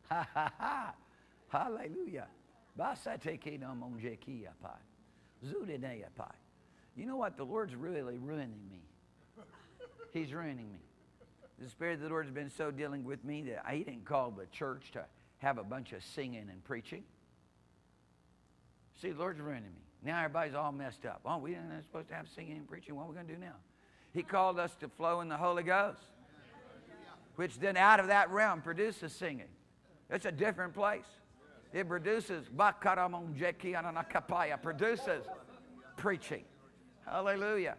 Ha ha ha. Hallelujah. Basateke no monjeki apai. Zudene apai. You know what? The Lord's really ruining me. He's ruining me. The Spirit of the Lord has been so dealing with me that He didn't call the church to have a bunch of singing and preaching. See, the Lord's ruining me. Now everybody's all messed up. Oh, we aren't supposed to have singing and preaching. What are we going to do now? He called us to flow in the Holy Ghost, which then out of that realm produces singing. It's a different place. It produces produces preaching. Hallelujah.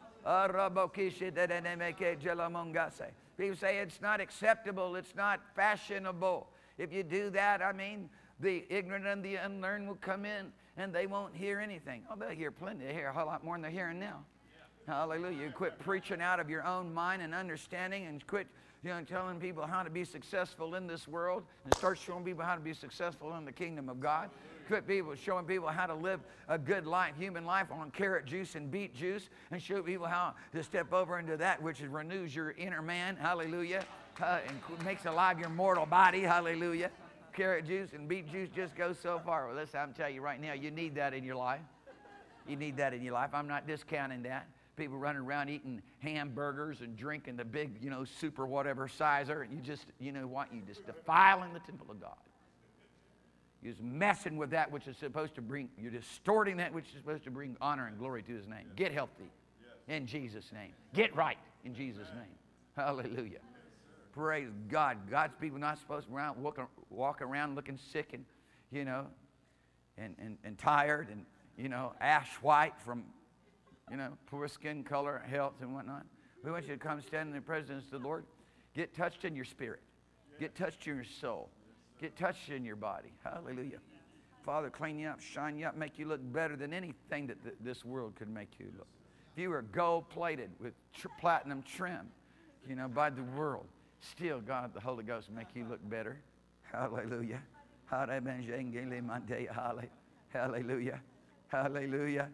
People say it's not acceptable, it's not fashionable. If you do that, I mean, the ignorant and the unlearned will come in and they won't hear anything. Oh, they'll hear plenty. They hear a whole lot more than they're hearing now. Hallelujah. You quit preaching out of your own mind and understanding and quit telling people how to be successful in this world and start showing people how to be successful in the kingdom of God. Quit showing people how to live a good life, human life on carrot juice and beet juice, and show people how to step over into that which renews your inner man. Hallelujah. And makes alive your mortal body. Hallelujah. Carrot juice and beet juice just goes so far. Well, listen, I'm telling you right now, you need that in your life. You need that in your life. I'm not discounting that. People running around eating hamburgers and drinking the big, super whatever sizer, and you just, you just defiling the temple of God. You're just messing with that which is supposed to bring, you're distorting that which is supposed to bring honor and glory to His name. Get healthy in Jesus' name. Get right in Jesus' name. Hallelujah. Praise God. God's people not supposed to walk around looking sick and, and tired and, ash white from, poor skin color, health, and whatnot. We want you to come stand in the presence of the Lord. Get touched in your spirit. Get touched in your soul. Get touched in your body. Hallelujah. Father, clean you up, shine you up, make you look better than anything that this world could make you look. If you were gold-plated with platinum trim, by the world, still God, the Holy Ghost, will make you look better. Hallelujah. Hallelujah. Hallelujah.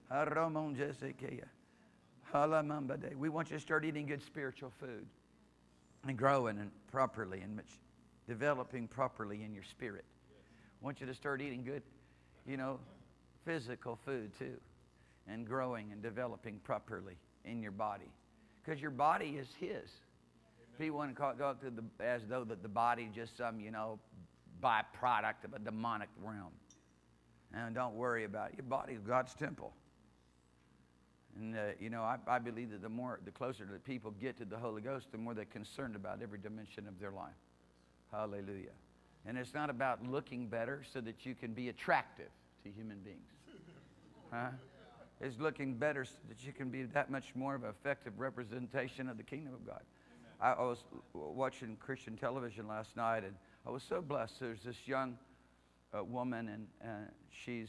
We want you to start eating good spiritual food and growing and properly and developing properly in your spirit. I want you to start eating good, physical food too, and growing and developing properly in your body, because your body is His. People want to go through as though that the body is just some, byproduct of a demonic realm. And don't worry about it. Your body is God's temple. And, I believe that the closer that people get to the Holy Ghost, the more they're concerned about every dimension of their life. Hallelujah. And it's not about looking better so that you can be attractive to human beings. Huh? It's looking better so that you can be that much more of an effective representation of the kingdom of God. I was watching Christian television last night, and I was so blessed. There's this young woman, and she's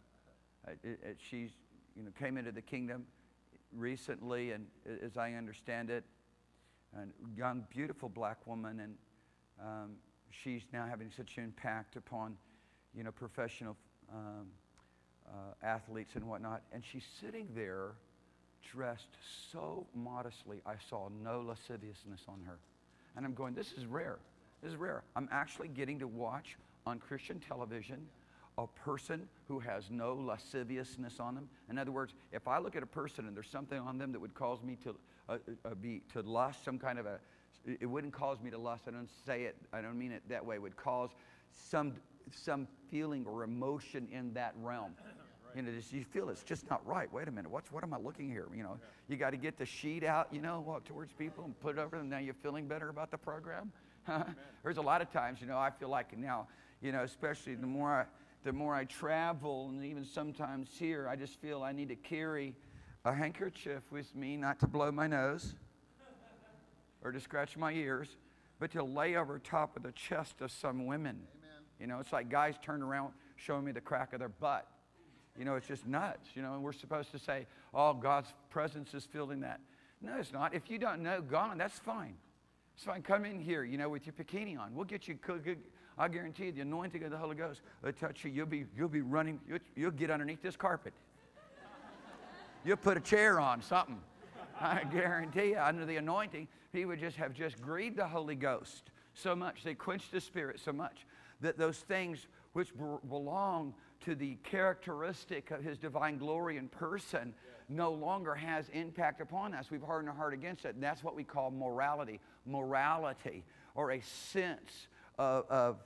came into the kingdom recently, and as I understand it, a young, beautiful black woman, and she's now having such an impact upon, professional athletes and whatnot. And she's sitting there dressed so modestly. I saw no lasciviousness on her. And I'm going, this is rare. This is rare. I'm actually getting to watch on Christian television a person who has no lasciviousness on them. In other words, if I look at a person and there's something on them that would cause me to lust, some kind of it wouldn't cause me to lust. I don't say it, I don't mean it that way. It would cause some feeling or emotion in that realm. You feel it's just not right. Wait a minute, what am I looking here? You got to get the sheet out, walk towards people and put it over them. Now you're feeling better about the program. There's a lot of times, I feel like now, especially the more I travel, and even sometimes here, I just feel I need to carry a handkerchief with me, not to blow my nose or to scratch my ears, but to lay over top of the chest of some women. Amen. It's like guys turn around showing me the crack of their butt. It's just nuts. And we're supposed to say, oh, God's presence is filling that. No, it's not. If you don't know God, that's fine. It's fine. Come in here, with your bikini on. We'll get you good. I guarantee you, the anointing of the Holy Ghost will touch you. You'll be running. You'll get underneath this carpet. You'll put a chair on, something. I guarantee you, under the anointing, he would just have grieved the Holy Ghost so much. They quench the Spirit so much that those things which belong to the characteristic of His divine glory and person no longer has impact upon us. We've hardened our heart against it, and that's what we call morality. Morality, or a sense of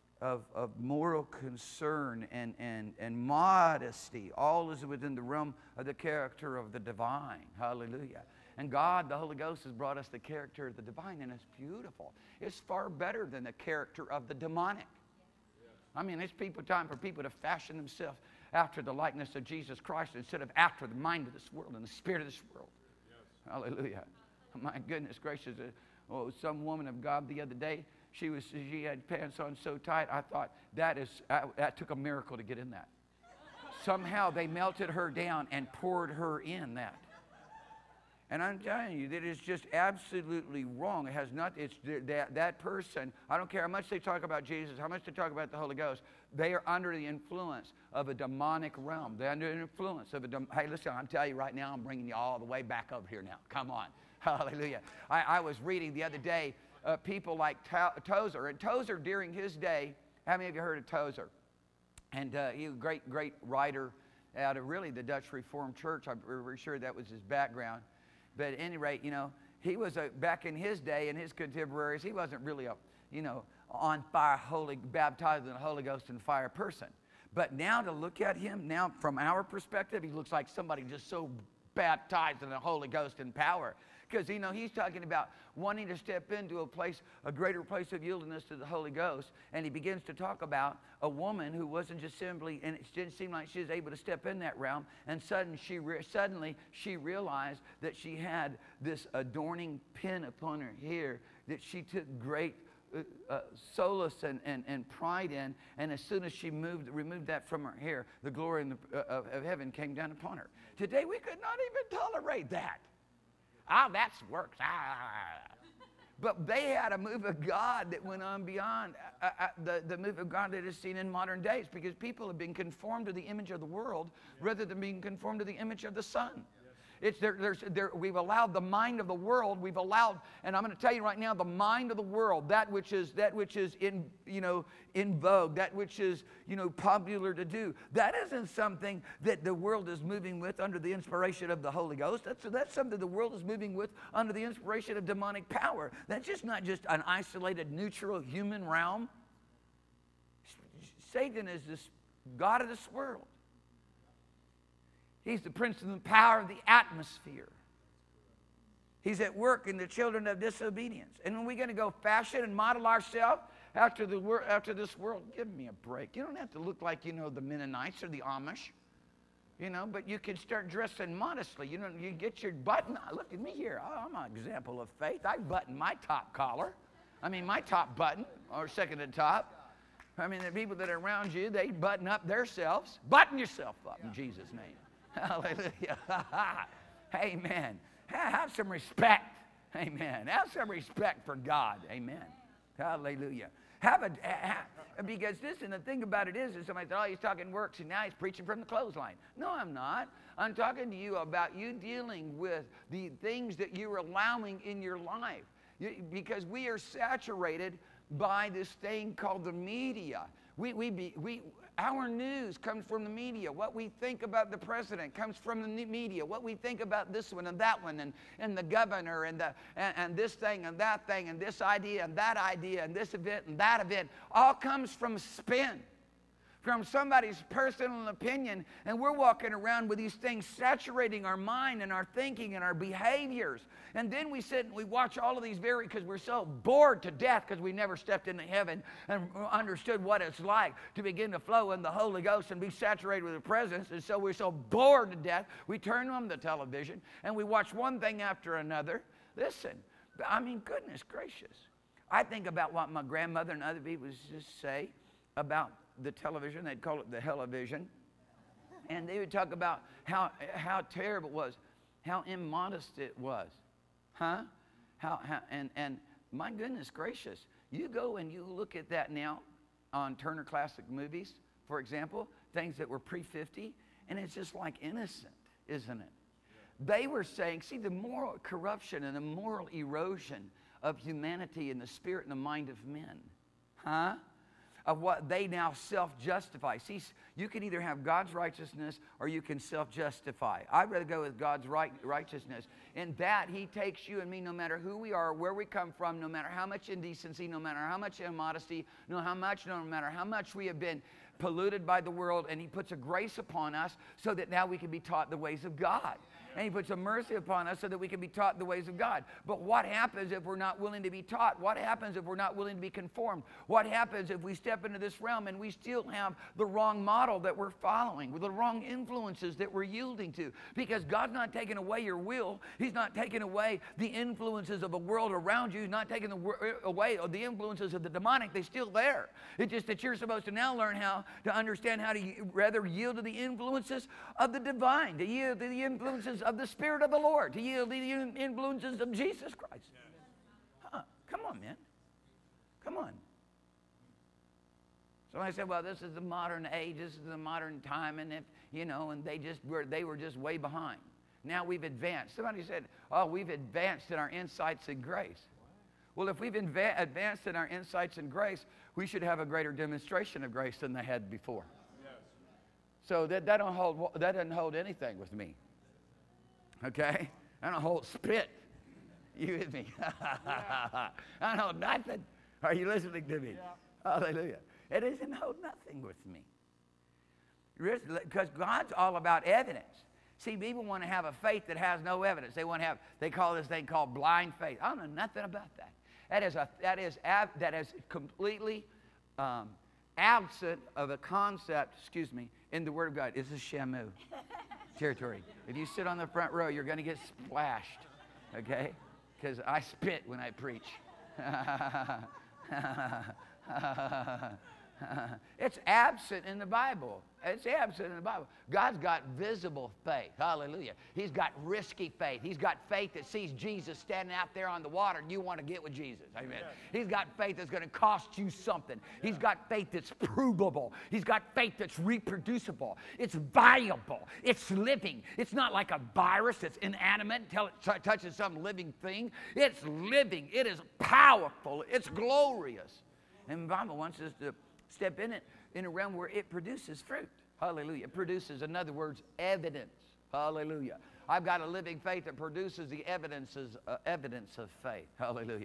moral concern and modesty. All is within the realm of the character of the divine. Hallelujah. And God, the Holy Ghost, has brought us the character of the divine, and it's beautiful. It's far better than the character of the demonic. I mean, it's time for people to fashion themselves after the likeness of Jesus Christ instead of after the mind of this world and the spirit of this world. Yes. Hallelujah. My goodness gracious. Some woman of God the other day, she had pants on so tight, I thought, that took a miracle to get in that. Somehow they melted her down and poured her in that. And I'm telling you, that is just absolutely wrong. It has not, it's that person, I don't care how much they talk about Jesus, how much they talk about the Holy Ghost, they are under the influence of a demonic realm. They're under the influence of hey, listen, I'm telling you right now, I'm bringing you all the way back over here now. Come on. Hallelujah. I was reading the other day, people like Tozer. And Tozer, during his day, how many of you heard of Tozer? And he was a great, great writer out of really the Dutch Reformed Church. I'm pretty sure that was his background. But at any rate, he was back in his day and his contemporaries, he wasn't really a, on fire, baptized in the Holy Ghost and fire person. But now to look at him, now from our perspective, he looks like somebody just so baptized in the Holy Ghost and power. Because, he's talking about wanting to step into a greater place of yieldedness to the Holy Ghost. And he begins to talk about a woman who wasn't just simply, and it didn't seem like she was able to step in that realm. And suddenly she realized that she had this adorning pin upon her hair that she took great solace and pride in. And as soon as she removed that from her hair, the glory of heaven came down upon her. Today we could not even tolerate that. Oh, that's works. But they had a move of God that went on beyond the move of God that is seen in modern days, because people have been conformed to the image of the world rather than being conformed to the image of the Son. We've allowed the mind of the world. We've allowed, and I'm going to tell you right now, the mind of the world, that which is in vogue, that which is popular to do. That isn't something that the world is moving with under the inspiration of the Holy Ghost. That's something the world is moving with under the inspiration of demonic power. That's just not just an isolated, neutral human realm. Satan is this god of this world. He's the prince of the power of the atmosphere. He's at work in the children of disobedience. And when we're going to go fashion and model ourselves after this world, give me a break. You don't have to look like, the Mennonites or the Amish, but you can start dressing modestly. You get your button. Look at me here. I'm an example of faith. I button my top collar. My top button, or second to top. The people that are around you, they button up themselves. Button yourself up in Jesus' name. Hallelujah. Amen. Have some respect. Amen. Have some respect for God. Amen. Hallelujah. Because listen, the thing about it is somebody said, he's talking works and now he's preaching from the clothesline. No, I'm not. I'm talking to you about you dealing with the things that you're allowing in your life. Because we are saturated by this thing called the media. Our news comes from the media. What we think about the president comes from the media. What we think about this one and that one and the governor and this thing and that thing and this idea and this event and that event all comes from spin, from somebody's personal opinion. And we're walking around with these things saturating our mind and our thinking and our behaviors. And then we sit and we watch all of these because we're so bored to death because we never stepped into heaven and understood what it's like to begin to flow in the Holy Ghost and be saturated with the presence. And so we're so bored to death, we turn on the television and we watch one thing after another. Listen, goodness gracious. I think about what my grandmother and other people just say about the television. They'd call it the hell-o-vision. And they would talk about how terrible it was, how immodest it was. Huh? And my goodness gracious, you go and you look at that now on Turner Classic Movies, for example, things that were pre-50, and it's just like innocent, isn't it? They were saying, see, the moral corruption and the moral erosion of humanity and the spirit and the mind of men. Huh? Of what they now self-justify. See, you can either have God's righteousness or you can self-justify. I'd rather go with God's righteousness. In that, He takes you and me, no matter who we are, where we come from, no matter how much indecency, no matter how much immodesty, no matter how much we have been polluted by the world, and He puts a grace upon us so that now we can be taught the ways of God. And He puts a mercy upon us so that we can be taught the ways of God. But what happens if we're not willing to be taught? What happens if we're not willing to be conformed? What happens if we step into this realm and we still have the wrong model that we're following, with the wrong influences that we're yielding to? Because God's not taking away your will. He's not taking away the influences of the world around you. He's not taking away the influences of the demonic. They're still there. It's just that you're supposed to now learn how to understand how to rather yield to the influences of the divine, to yield to the influences of the Spirit of the Lord, to yield to the influences of Jesus Christ. Huh. Come on, man. Come on. Somebody said, well, this is the modern age, this is the modern time, and if, you know, and they were just way behind. Now we've advanced. Somebody said, oh, we've advanced in our insights and grace. Well, if we've advanced in our insights and grace, we should have a greater demonstration of grace than they had before. Yes. So that doesn't hold anything with me. Okay? I don't hold spit. You with me? I don't hold nothing. Are you listening to me? Yeah. Hallelujah. It doesn't hold nothing with me. Because God's all about evidence. See, people want to have a faith that has no evidence. They call this thing called blind faith. I don't know nothing about that. That is completely absent of a concept, in the Word of God. It's a shamu territory. If you sit on the front row, you're going to get splashed, okay? Because I spit when I preach. It's absent in the Bible. It's absent in the Bible. God's got visible faith. Hallelujah. He's got risky faith. He's got faith that sees Jesus standing out there on the water and you want to get with Jesus. Amen. Yes. He's got faith that's going to cost you something. He's got faith that's provable. He's got faith that's reproducible. It's viable. It's living. It's not like a virus that's inanimate until it touches some living thing. It's living. It is powerful. It's glorious. And the Bible wants us to step in it in a realm where it produces fruit. Hallelujah. It produces, in other words, evidence. Hallelujah. I've got a living faith that produces the evidence of faith. Hallelujah.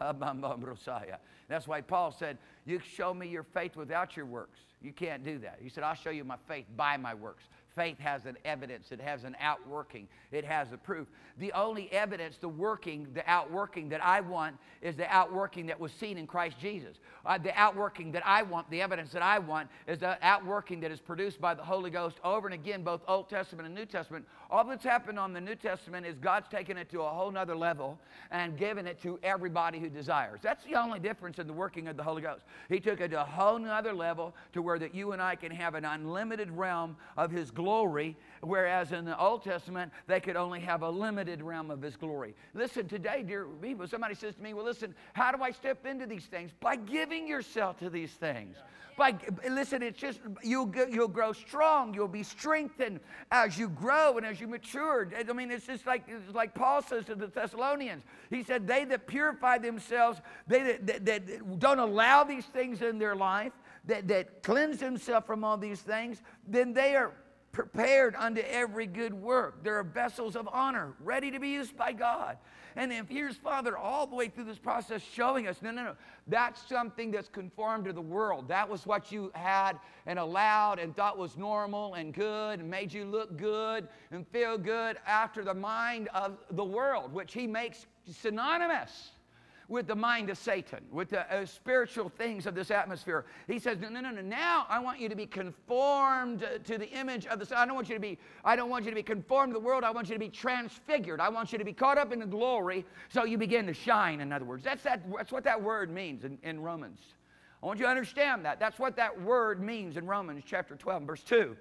That's why Paul said, you show me your faith without your works. You can't do that. He said, I'll show you my faith by my works. Faith has an evidence. It has an outworking. It has a proof. The only evidence, the outworking that I want is the outworking that was seen in Christ Jesus. The outworking that I want, the evidence that I want, is the outworking that is produced by the Holy Ghost over and again, both Old Testament and New Testament. All that's happened on the New Testament is God's taken it to a whole nother level and given it to everybody who desires. That's the only difference in the working of the Holy Ghost. He took it to a whole nother level to where that you and I can have an unlimited realm of His glory, whereas in the Old Testament, they could only have a limited realm of His glory. Listen, today, dear people, somebody says to me, well, listen, how do I step into these things? By giving yourself to these things. Listen, it's just, you'll grow strong. You'll be strengthened as you grow and as you mature. I mean, it's just like Paul says to the Thessalonians. He said, they that purify themselves, they that don't allow these things in their life, that cleanse themselves from all these things, then they are prepared unto every good work. They're vessels of honor, ready to be used by God. And if here's Father all the way through this process showing us, no, that's something that's conformed to the world. That was what you had and allowed and thought was normal and good and made you look good and feel good after the mind of the world, which he makes synonymous with the mind of Satan, with the spiritual things of this atmosphere. He says, no, now I want you to be conformed to the image of the Son. I don't want you to be conformed to the world. I want you to be transfigured. I want you to be caught up in the glory so you begin to shine, in other words. That's what that word means in Romans. I want you to understand that. That's what that word means in Romans chapter 12, verse 2.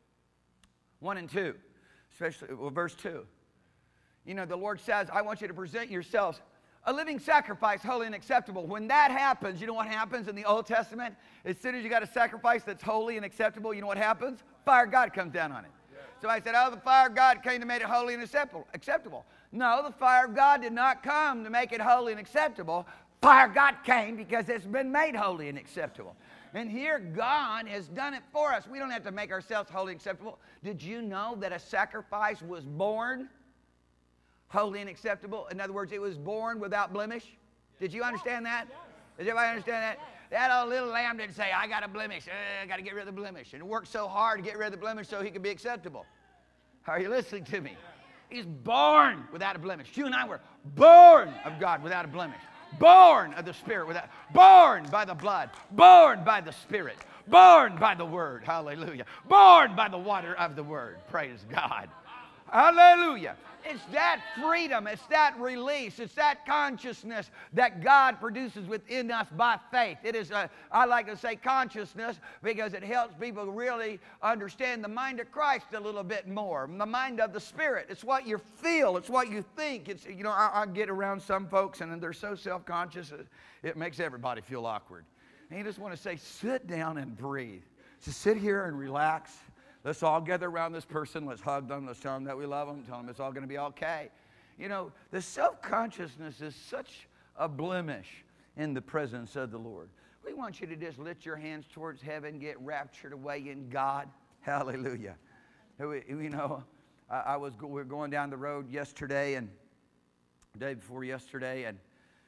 1 and 2, especially verse 2. You know, the Lord says, I want you to present yourselves a living sacrifice, holy and acceptable. When that happens, you know what happens in the Old Testament? As soon as you got a sacrifice that's holy and acceptable, you know what happens? Fire of God comes down on it. Yes. So I said, oh, the fire of God came and made it holy and acceptable. No, the fire of God did not come to make it holy and acceptable. Fire of God came because it's been made holy and acceptable. And here God has done it for us. We don't have to make ourselves holy and acceptable. Did you know that a sacrifice was born holy and acceptable? In other words, it was born without blemish. Did you understand that? Does everybody understand that? That old little lamb didn't say, I got a blemish. I got to get rid of the blemish. And worked so hard to get rid of the blemish so he could be acceptable. Are you listening to me? He's born without a blemish. You and I were born of God without a blemish. Born of the Spirit, born by the blood, born by the Spirit, born by the Word, hallelujah, born by the water of the Word, praise God, hallelujah. It's that freedom, it's that release, it's that consciousness that God produces within us by faith. It is, I like to say consciousness because it helps people really understand the mind of Christ a little bit more, the mind of the Spirit. It's what you feel, it's what you think. It's, you know, I get around some folks and they're so self-conscious, it makes everybody feel awkward. And you just want to say, sit down and breathe. Just sit here and relax. Let's all gather around this person. Let's hug them. Let's tell them that we love them. Tell them it's all going to be okay. You know, the self-consciousness is such a blemish in the presence of the Lord. We want you to just lift your hands towards heaven, get raptured away in God. Hallelujah. You know, we were going down the road yesterday and the day before yesterday, and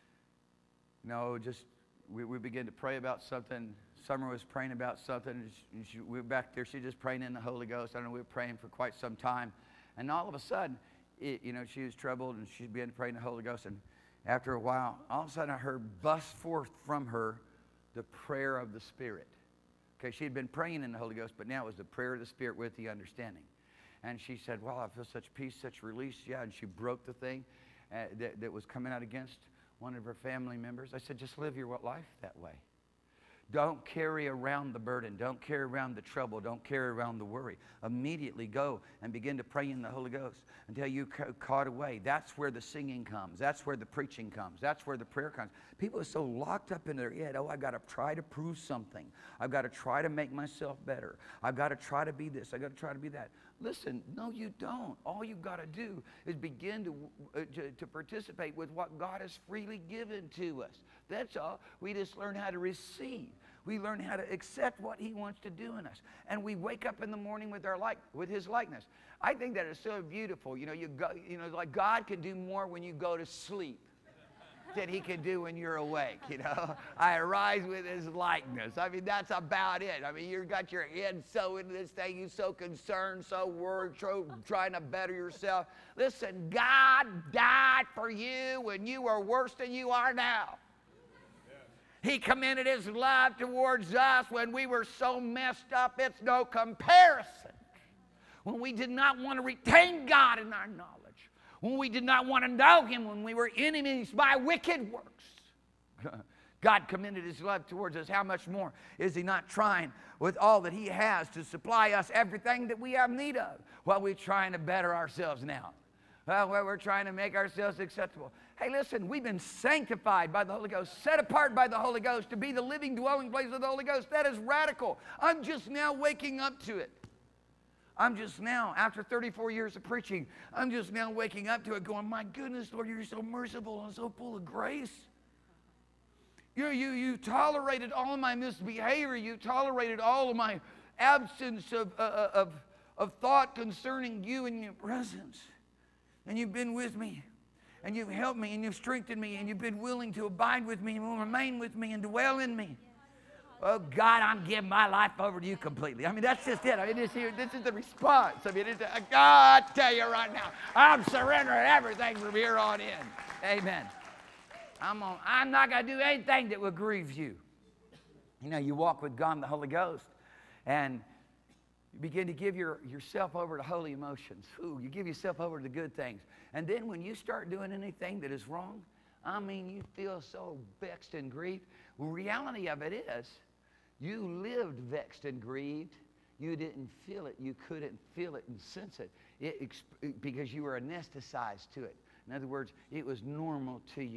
you know, just we began to pray about something. Summer was praying about something. We were back there. She was just praying in the Holy Ghost. I don't know, we were praying for quite some time. And all of a sudden, you know, she was troubled and she began to pray in the Holy Ghost. And after a while, all of a sudden I heard bust forth from her the prayer of the Spirit. Okay, she had been praying in the Holy Ghost, but now it was the prayer of the Spirit with the understanding. And she said, well, I feel such peace, such release. Yeah, and she broke the thing that was coming out against one of her family members. I said, just live your life that way. Don't carry around the burden. Don't carry around the trouble. Don't carry around the worry. Immediately go and begin to pray in the Holy Ghost until you're caught away. That's where the singing comes. That's where the preaching comes. That's where the prayer comes. People are so locked up in their head. Oh, I've got to try to prove something. I've got to try to make myself better. I've got to try to be this. I've got to try to be that. Listen, no, you don't. All you've got to do is begin to participate with what God has freely given to us. That's all. We just learn how to receive. We learn how to accept what He wants to do in us. And we wake up in the morning with His likeness. I think that is so beautiful. You know, like God can do more when you go to sleep than He can do when you're awake, you know. I arise with His likeness. I mean, that's about it. I mean, you've got your head so into this thing, you're so concerned, so worried, trying to better yourself. Listen, God died for you when you were worse than you are now. He commended His love towards us when we were so messed up, it's no comparison. When we did not want to retain God in our knowledge. When we did not want to know Him, when we were enemies by wicked works. God commended His love towards us. How much more is He not trying with all that He has to supply us everything that we have need of while we're trying to better ourselves now? While we're trying to make ourselves acceptable. Hey, listen, we've been sanctified by the Holy Ghost, set apart by the Holy Ghost to be the living dwelling place of the Holy Ghost. That is radical. I'm just now waking up to it. I'm just now, after 34 years of preaching, I'm just now waking up to it going, my goodness, Lord, you're so merciful and so full of grace. You tolerated all of my misbehavior. You tolerated all of my absence of thought concerning you and your presence. And you've been with me. And you've helped me, and you've strengthened me, and you've been willing to abide with me, and will remain with me, and dwell in me. Oh, God, I'm giving my life over to you completely. I mean, that's just it. I mean, this is the response. I mean, God, I tell you right now, I'm surrendering everything from here on in. Amen. I'm not going to do anything that will grieve you. You know, you walk with God and the Holy Ghost, and you begin to give yourself over to holy emotions. Ooh, you give yourself over to the good things. And then when you start doing anything that is wrong, I mean, you feel so vexed and grieved. Well, reality of it is, you lived vexed and grieved. You didn't feel it. You couldn't feel it and sense it because you were anesthetized to it. In other words, it was normal to you.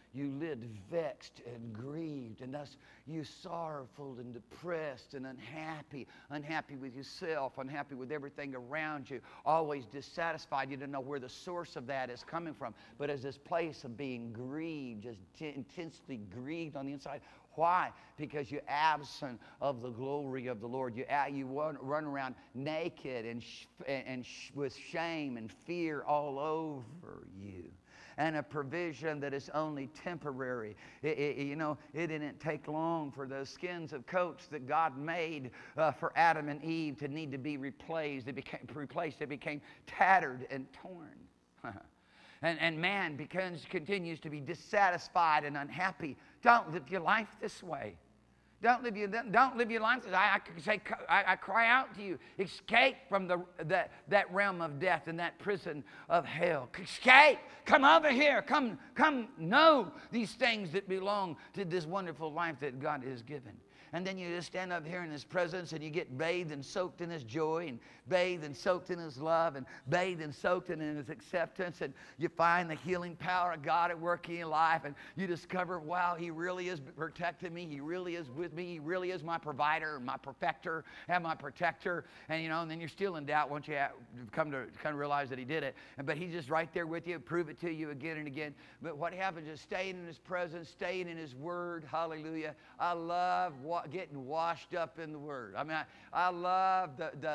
you lived vexed and grieved, and thus you sorrowful and depressed and unhappy with yourself, unhappy with everything around you, always dissatisfied. You don't know where the source of that is coming from. But as this place of being grieved, just intensely grieved on the inside. Why? Because you're absent of the glory of the Lord. You run around naked and with shame and fear all over you. And a provision that is only temporary. You know, it didn't take long for those skins of coats that God made for Adam and Eve to need to be replaced. They became tattered and torn. And man continues to be dissatisfied and unhappy. Don't live your life this way. Don't live your life this way. I cry out to you. Escape from that realm of death and that prison of hell. Escape. Come over here. Come know these things that belong to this wonderful life that God has given. And then you just stand up here in His presence and you get bathed and soaked in His joy and bathed and soaked in His love and bathed and soaked in His acceptance, and you find the healing power of God at work in your life, and you discover, wow, He really is protecting me. He really is with me. He really is my provider, my perfecter, and my protector. And, you know, and then you're still in doubt once you come to kind of realize that He did it. But He's just right there with you, prove it to you again and again. But what happens is staying in His presence, staying in His Word. Hallelujah. I love getting washed up in the Word. I mean, I love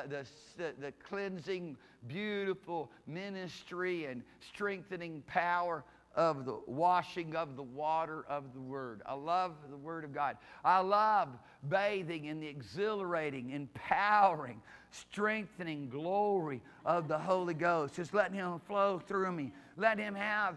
the cleansing, beautiful ministry and strengthening power of the washing of the water of the Word. I love the Word of God. I love bathing in the exhilarating, empowering, strengthening glory of the Holy Ghost. Just letting Him flow through me. Letting Him have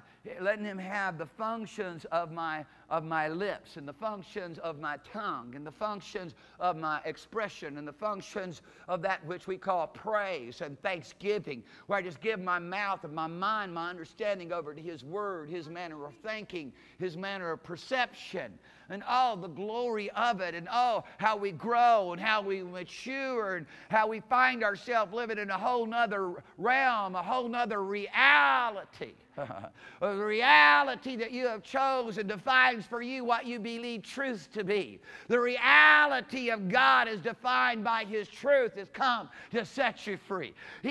the functions of my lips, and the functions of my tongue, and the functions of my expression, and the functions of that which we call praise and thanksgiving, where I just give my mouth and my mind, my understanding over to His Word, His manner of thinking, His manner of perception, and all the glory of it, and how we grow and how we mature and how we find ourselves living in a whole nother realm, a whole nother reality. A reality that you have chosen defines for you what you believe truth to be. The reality of God is defined by His truth, has come to set you free.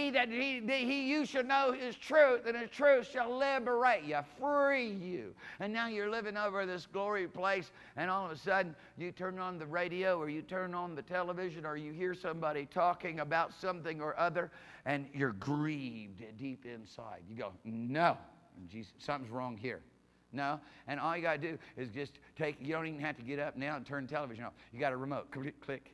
You shall know His truth, and His truth shall liberate you, free you. And now you're living over this glory place, and all of a sudden you turn on the radio or you turn on the television or you hear somebody talking about something or other, and you're grieved deep inside. You go, no. Jesus, something's wrong here. No, and all you got to do is just you don't even have to get up now and turn the television off. You got a remote. Click.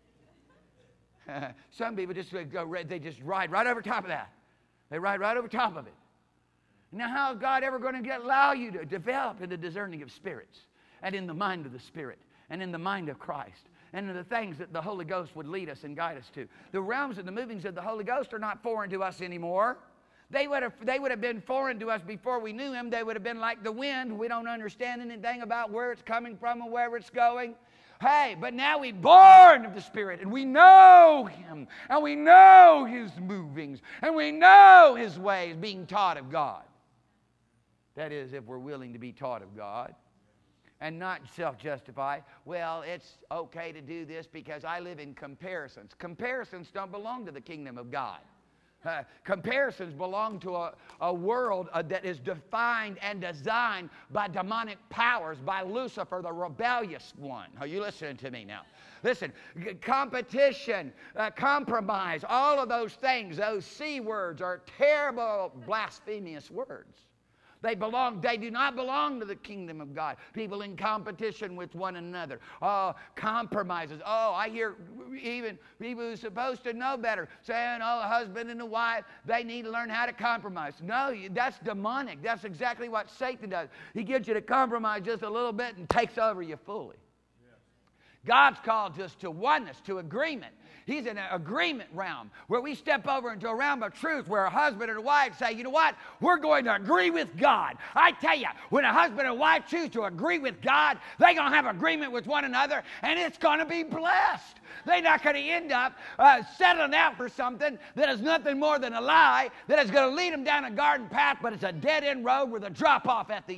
Some people just they just ride right over top of that. They ride right over top of it. Now, how is God ever going to allow you to develop in the discerning of spirits and in the mind of the Spirit and in the mind of Christ and in the things that the Holy Ghost would lead us and guide us to? The realms and the movings of the Holy Ghost are not foreign to us anymore. They would have been foreign to us before we knew Him. They would have been like the wind. We don't understand anything about where it's coming from or where it's going. Hey, but now we're born of the Spirit, and we know Him, and we know His movings, and we know His ways, being taught of God. That is, if we're willing to be taught of God and not self-justify. Well, it's okay to do this because I live in comparisons. Comparisons don't belong to the kingdom of God. Comparisons belong to a world that is defined and designed by demonic powers, by Lucifer, the rebellious one. Are you listening to me now? Listen, competition, compromise, all of those things, those C words are terrible, blasphemous words. They do not belong to the kingdom of God. People in competition with one another. Compromises. I hear even people who are supposed to know better saying, the husband and the wife, they need to learn how to compromise. No, that's demonic. That's exactly what Satan does. He gets you to compromise just a little bit and takes over you fully. God's called us to oneness, to agreement. He's in an agreement realm where we step over into a realm of truth where a husband and a wife say, you know what? We're going to agree with God. I tell you, when a husband and wife choose to agree with God, they're going to have agreement with one another, and it's going to be blessed. They're not going to end up settling out for something that is nothing more than a lie, that is going to lead them down a garden path, but it's a dead-end road with a drop-off at the end.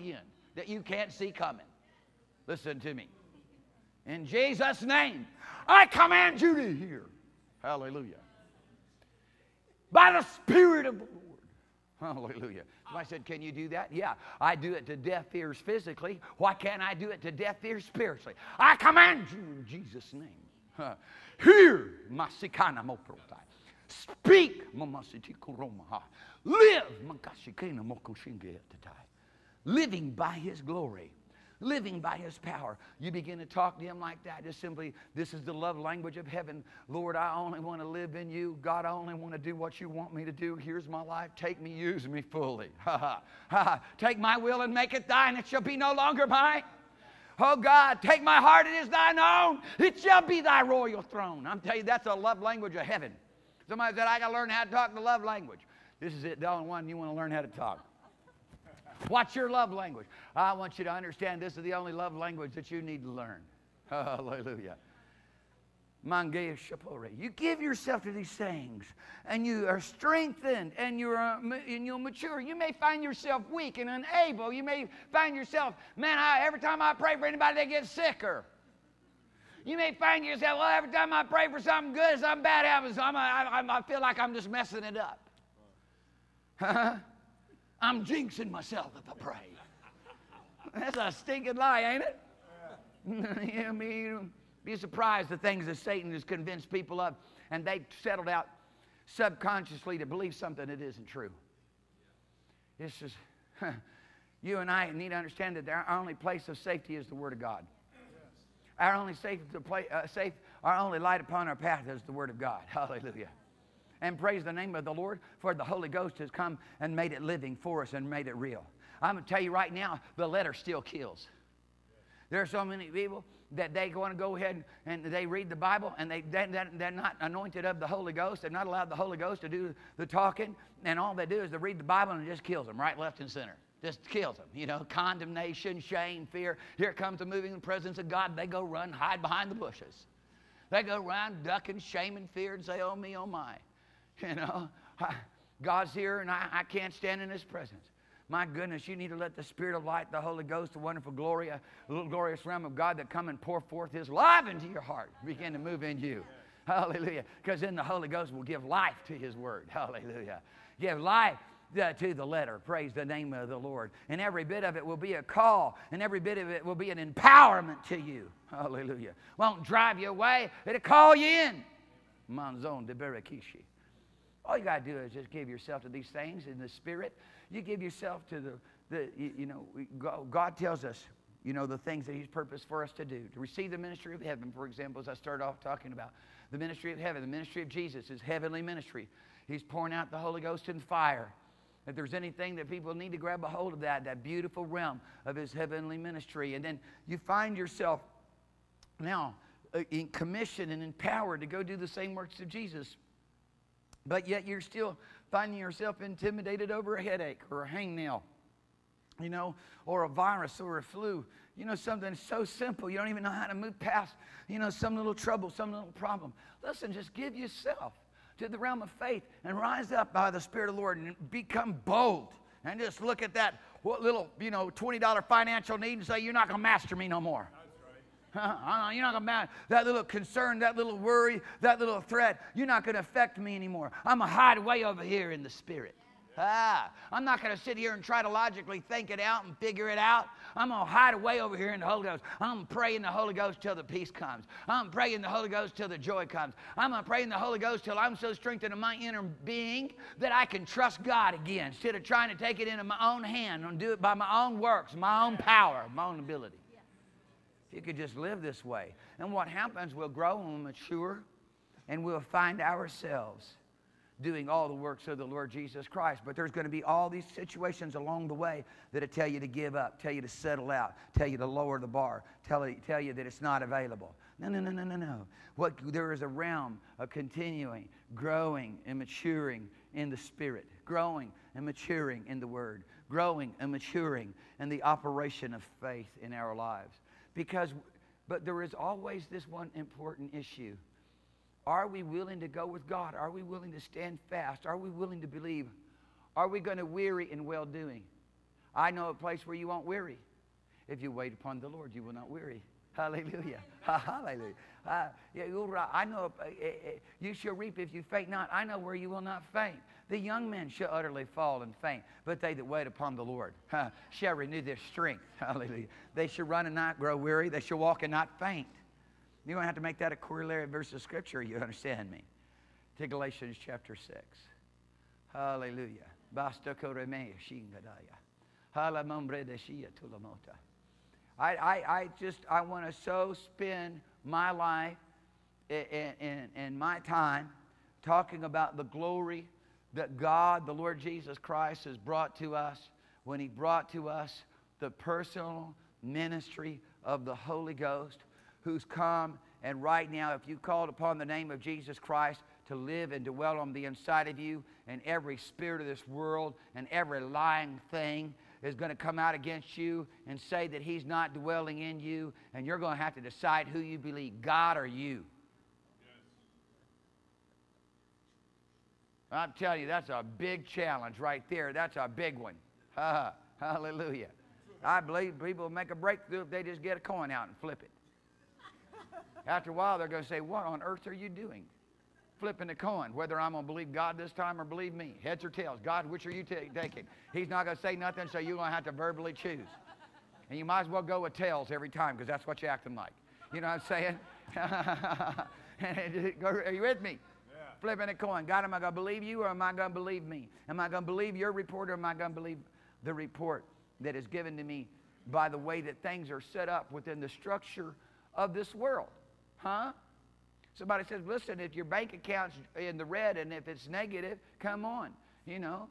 that you can't see coming. Listen to me. In Jesus' name, I command you to hear. Hallelujah. By the Spirit of the Lord. Hallelujah. Somebody said, can you do that? Yeah, I do it to deaf ears physically. Why can't I do it to deaf ears spiritually? I command you in Jesus' name. Hear, masikana moprotai. Speak, mamasiti kuromaha. Live, makashikena mokoshingeetatai. Living by His glory. Living by His power. You begin to talk to Him like that. Just simply, this is the love language of heaven. Lord, I only want to live in you. God, I only want to do what you want me to do. Here's my life. Take me, use me fully. Take my will and make it thine. It shall be no longer mine. Oh God, take my heart. It is thine own. It shall be thy royal throne. I'm telling you, that's a love language of heaven. Somebody said, I got to learn how to talk the love language. This is it, the only one you want to learn how to talk. What's your love language? I want you to understand this is the only love language that you need to learn. Hallelujah. Mangea Shapore. You give yourself to these things, and you are strengthened, and you'll mature. You may find yourself weak and unable. You may find yourself, man, every time I pray for anybody, they get sicker. You may find yourself, well, every time I pray for something good, something bad happens. I feel like I'm just messing it up. I'm jinxing myself if I pray. That's a stinking lie, ain't it? Yeah. I mean, be surprised the things that Satan has convinced people of, and they've settled out subconsciously to believe something that isn't true. It's just, you and I need to understand that our only place of safety is the Word of God. Our only our only light upon our path is the Word of God. Hallelujah. And praise the name of the Lord, for the Holy Ghost has come and made it living for us and made it real. I'm going to tell you right now, the letter still kills. There are so many people that they want to go ahead and they read the Bible, and they're not anointed of the Holy Ghost. They're not allowed the Holy Ghost to do the talking, and all they do is they read the Bible and it just kills them right, left, and center. Just kills them. You know, condemnation, shame, fear. Here comes the moving presence of God. They go run, hide behind the bushes. They go around ducking shame and fear and say, oh me, oh my. You know, God's here and I can't stand in His presence. My goodness, you need to let the Spirit of light, the Holy Ghost, the wonderful glorious realm of God that come and pour forth His life into your heart begin to move in you. Hallelujah. Because then the Holy Ghost will give life to His word. Hallelujah. Give life to the letter. Praise the name of the Lord. And every bit of it will be a call, and every bit of it will be an empowerment to you. Hallelujah. Won't drive you away. It'll call you in. Manzon de Berakishi. All you got to do is just give yourself to these things in the Spirit. You give yourself to God tells us, the things that He's purposed for us to do. To receive the ministry of heaven, for example, as I started off talking about. The ministry of heaven, the ministry of Jesus is heavenly ministry. He's pouring out the Holy Ghost in fire. If there's anything that people need to grab a hold of that beautiful realm of His heavenly ministry. And then you find yourself now in commission and empowered to go do the same works of Jesus. But yet you're still finding yourself intimidated over a headache or a hangnail, or a virus or a flu. Something so simple. You don't even know how to move past, some little trouble, some little problem. Listen, just give yourself to the realm of faith and rise up by the Spirit of the Lord and become bold. And just look at that little, $20 financial need and say, you're not going to master me no more. You're not going to that little concern, that little worry, that little threat. You're not going to affect me anymore. I'm going to hide away over here in the Spirit. I'm not going to sit here and try to logically think it out and figure it out. I'm going to hide away over here in the Holy Ghost. I'm going to pray in the Holy Ghost till the peace comes. I'm going to pray in the Holy Ghost till the joy comes. I'm going to pray in the Holy Ghost till I'm so strengthened in my inner being that I can trust God again instead of trying to take it into my own hand and do it by my own works, my own power, my own ability. If you could just live this way. And what happens, we'll grow and we'll mature and we'll find ourselves doing all the works of the Lord Jesus Christ. But there's going to be all these situations along the way that'll tell you to give up, tell you to settle out, tell you to lower the bar, tell you that it's not available. No. There is a realm of continuing, growing and maturing in the Spirit, growing and maturing in the Word, growing and maturing in the operation of faith in our lives. But there is always this one important issue. Are we willing to go with God? Are we willing to stand fast? Are we willing to believe? Are we going to weary in well-doing? I know a place where you won't weary. If you wait upon the Lord, you will not weary. Hallelujah. Hallelujah. I know you shall reap if you faint not. I know where you will not faint. The young men shall utterly fall and faint, but they that wait upon the Lord shall renew their strength. Hallelujah. They shall run and not grow weary. They shall walk and not faint. You're going to have to make that a corollary verse of Scripture. You understand me? To Galatians chapter 6. Hallelujah. Basta koremea shingadaya. Halamombre de shia tulamota. I want to so spend my life and my time talking about the glory that God, the Lord Jesus Christ, has brought to us when He brought to us the personal ministry of the Holy Ghost, who's come. And right now, if you called upon the name of Jesus Christ to live and dwell on the inside of you, and every spirit of this world and every lying thing is going to come out against you and say that He's not dwelling in you, and you're going to have to decide who you believe, God or you. Yes. I'm telling you, that's a big challenge right there. That's a big one. Hallelujah. I believe people will make a breakthrough if they just get a coin out and flip it. After a while, they're going to say, what on earth are you doing? Flipping the coin, whether I'm going to believe God this time or believe me. Heads or tails. God, which are you taking? He's not going to say nothing, so you're going to have to verbally choose. And you might as well go with tails every time, because that's what you're acting like. You know what I'm saying? Are you with me? Yeah. Flipping a coin. God, am I going to believe you or am I going to believe me? Am I going to believe your report or am I going to believe the report that is given to me by the way that things are set up within the structure of this world? Huh? Somebody says, listen, if your bank account's in the red and if it's negative, come on. You know,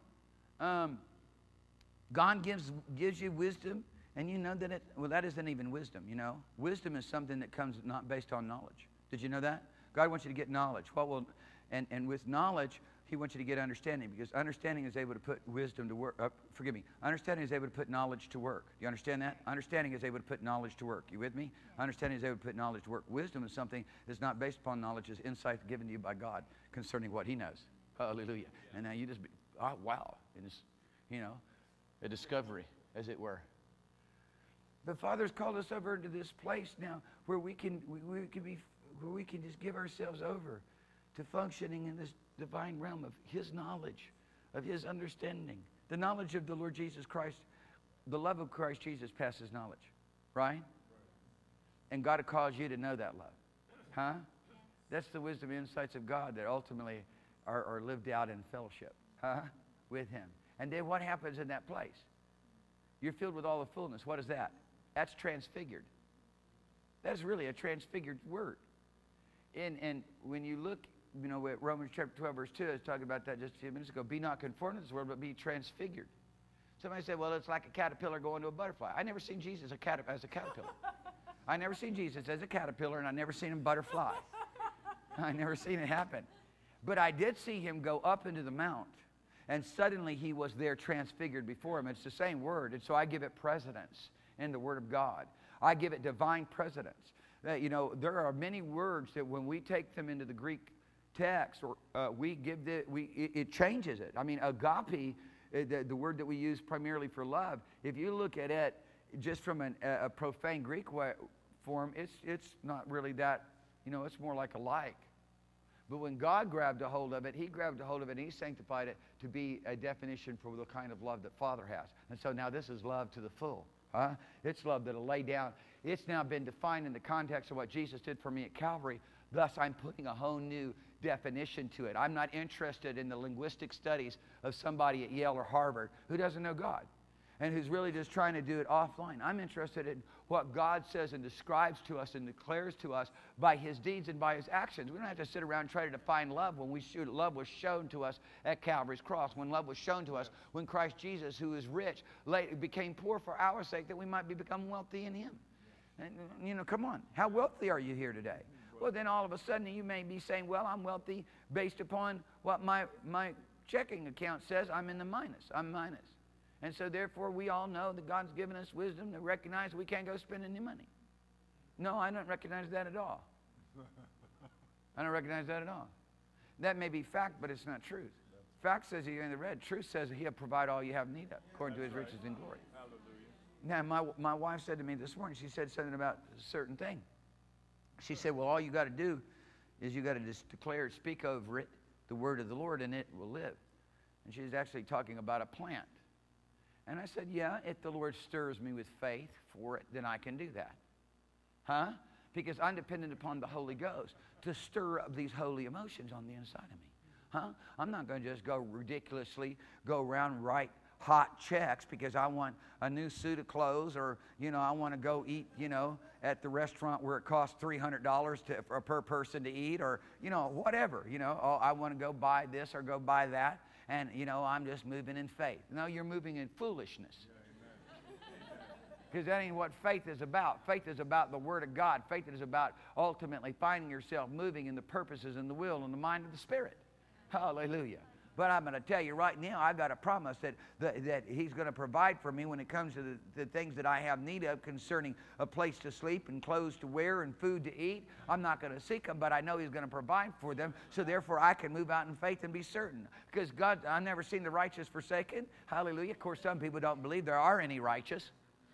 God gives you wisdom, and you know that that isn't even wisdom, you know. Wisdom is something that comes not based on knowledge. Did you know that? God wants you to get knowledge. And with knowledge, He wants you to get understanding, because understanding is able to put wisdom to work. Understanding is able to put knowledge to work. You understand that? Understanding is able to put knowledge to work. You with me? Understanding is able to put knowledge to work. Wisdom is something that's not based upon knowledge. It's insight given to you by God concerning what He knows. Hallelujah. And now you just, wow. And it's, you know, a discovery, as it were. The Father's called us over into this place now where we can just give ourselves over to functioning in this divine realm of His knowledge, of His understanding. The knowledge of the Lord Jesus Christ, the love of Christ Jesus passes knowledge, right? And God calls you to know that love, huh? That's the wisdom and insights of God that ultimately are lived out in fellowship, huh? With Him. And then what happens in that place? You're filled with all the fullness. What is that? That's transfigured. That's really a transfigured word. And when you look, you know, at Romans chapter 12, verse 2, I was talking about that just a few minutes ago. Be not conformed to this world, but be transfigured. Somebody said, well, it's like a caterpillar going to a butterfly. I never seen Jesus as a caterpillar. I never seen Jesus as a caterpillar, and I never seen Him butterfly. I never seen it happen. But I did see Him go up into the mount, and suddenly He was there transfigured before Him. It's the same word, and so I give it precedence in the Word of God. I give it divine precedence. You know, there are many words that when we take them into the Greek text, or it changes it. I mean, agape, the word that we use primarily for love, if you look at it just from a profane Greek form, it's not really that, you know, it's more like a like. But when God grabbed a hold of it, He grabbed a hold of it and He sanctified it to be a definition for the kind of love that Father has. And so now this is love to the full. Huh? It's love that'll lay down. It's now been defined in the context of what Jesus did for me at Calvary. Thus, I'm putting a whole new definition to it. I'm not interested in the linguistic studies of somebody at Yale or Harvard who doesn't know God and who's really just trying to do it offline. I'm interested in what God says and describes to us and declares to us by His deeds and by His actions. We don't have to sit around and try to define love when love was shown to us at Calvary's cross, when love was shown to us, when Christ Jesus, who is rich, became poor for our sake that we might become wealthy in Him. And, you know, come on. How wealthy are you here today? Well, then all of a sudden you may be saying, well, I'm wealthy based upon what my checking account says. I'm in the minus. I'm minus. And so therefore we all know that God's given us wisdom to recognize we can't go spend any money. No, I don't recognize that at all. I don't recognize that at all. That may be fact, but it's not truth. Fact says you're in the red. Truth says He'll provide all you have need of, according to His riches and glory. Now, my wife said to me this morning, she said something about a certain thing. She said, well, all you got to do is you got to just declare, speak over it, the word of the Lord, and it will live. And she was actually talking about a plant. And I said, yeah, if the Lord stirs me with faith for it, then I can do that. Huh? Because I'm dependent upon the Holy Ghost to stir up these holy emotions on the inside of me. Huh? I'm not going to just go ridiculously go around and write hot checks because I want a new suit of clothes, or, you know, I want to go eat, you know, at the restaurant where it costs $300 per person to eat, or, you know, whatever, you know, oh, I want to go buy this or go buy that, and, you know, I'm just moving in faith. No, you're moving in foolishness. Because that ain't what faith is about. Faith is about the Word of God. Faith is about ultimately finding yourself moving in the purposes and the will and the mind of the Spirit. Hallelujah. But I'm going to tell you right now, I've got a promise that He's going to provide for me when it comes to the things that I have need of concerning a place to sleep and clothes to wear and food to eat. I'm not going to seek them, but I know He's going to provide for them. So therefore, I can move out in faith and be certain. Because God, I've never seen the righteous forsaken. Hallelujah. Of course, some people don't believe there are any righteous.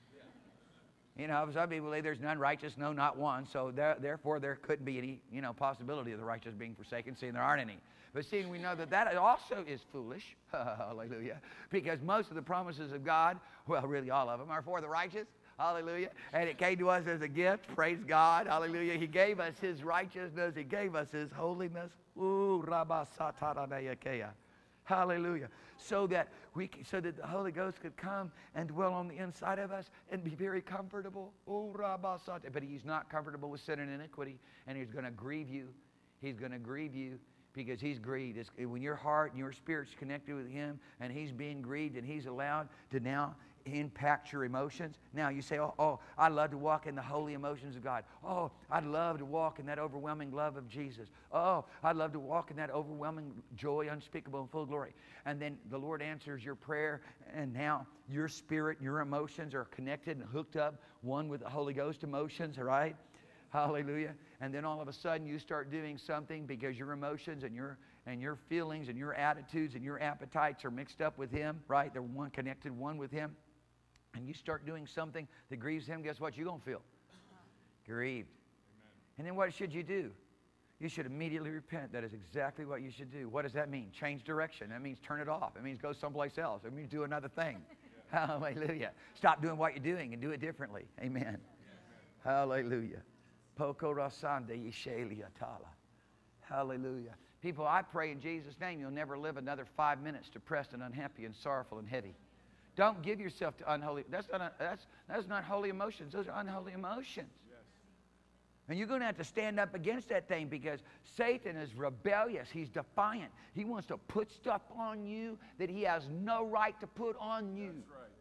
You know, some people believe there's none righteous, no, not one. So therefore, there couldn't be any, you know, possibility of the righteous being forsaken, seeing there aren't any. But seeing we know that also is foolish. Hallelujah. Because most of the promises of God, well, really all of them, are for the righteous. Hallelujah. And it came to us as a gift. Praise God. Hallelujah. He gave us His righteousness. He gave us His holiness. Ooh, rabasataranayakea. Hallelujah. So that the Holy Ghost could come and dwell on the inside of us and be very comfortable. Oh, rabasata. But He's not comfortable with sin and iniquity, and He's going to grieve you. He's going to grieve you because He's grieved. When your heart and your spirit's connected with Him and He's being grieved and He's allowed to now impact your emotions. Now you say, oh, I'd love to walk in the holy emotions of God. Oh, I'd love to walk in that overwhelming love of Jesus. Oh, I'd love to walk in that overwhelming joy, unspeakable and full of glory. And then the Lord answers your prayer, and now your spirit, your emotions are connected and hooked up, one with the Holy Ghost emotions, all right? Hallelujah. And then all of a sudden you start doing something because your emotions and your feelings and your attitudes and your appetites are mixed up with Him, right? They're one connected, one with Him. And you start doing something that grieves Him, guess what you're going to feel? Grieved. Amen. And then what should you do? You should immediately repent. That is exactly what you should do. What does that mean? Change direction. That means turn it off. It means go someplace else. It means do another thing. Yeah. Hallelujah. Stop doing what you're doing and do it differently. Amen. Yeah. Hallelujah. Poko rasande yisheli atala. Hallelujah. People, I pray in Jesus' name you'll never live another 5 minutes depressed and unhappy and sorrowful and heavy. Don't give yourself to unholy. That's not holy emotions. Those are unholy emotions. Yes. And you're going to have to stand up against that thing because Satan is rebellious. He's defiant. He wants to put stuff on you that he has no right to put on you. That's right.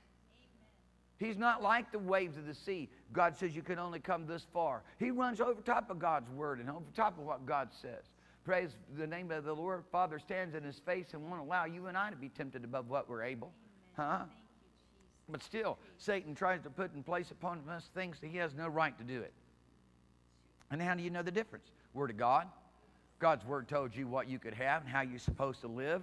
He's not like the waves of the sea. God says you can only come this far. He runs over top of God's word and over top of what God says. Praise the name of the Lord. Father stands in His face and won't allow you and I to be tempted above what we're able. Huh? But still, Satan tries to put in place upon us things that he has no right to do it. And how do you know the difference? Word of God. God's Word told you what you could have and how you're supposed to live.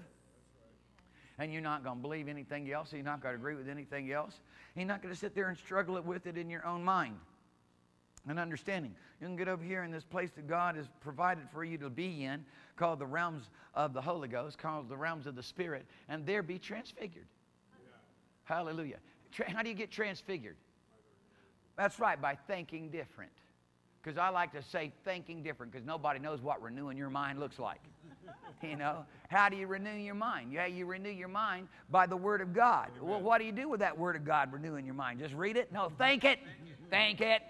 And you're not going to believe anything else. You're not going to agree with anything else. You're not going to sit there and struggle with it in your own mind and understanding. You can get over here in this place that God has provided for you to be in, called the realms of the Holy Ghost, called the realms of the Spirit, and there be transfigured. Hallelujah. How do you get transfigured? That's right, by thinking different. Because I like to say thinking different because nobody knows what renewing your mind looks like. You know, how do you renew your mind? Yeah, you renew your mind by the Word of God. Amen. Well, what do you do with that Word of God renewing your mind? Just read it? No, think it. Think it.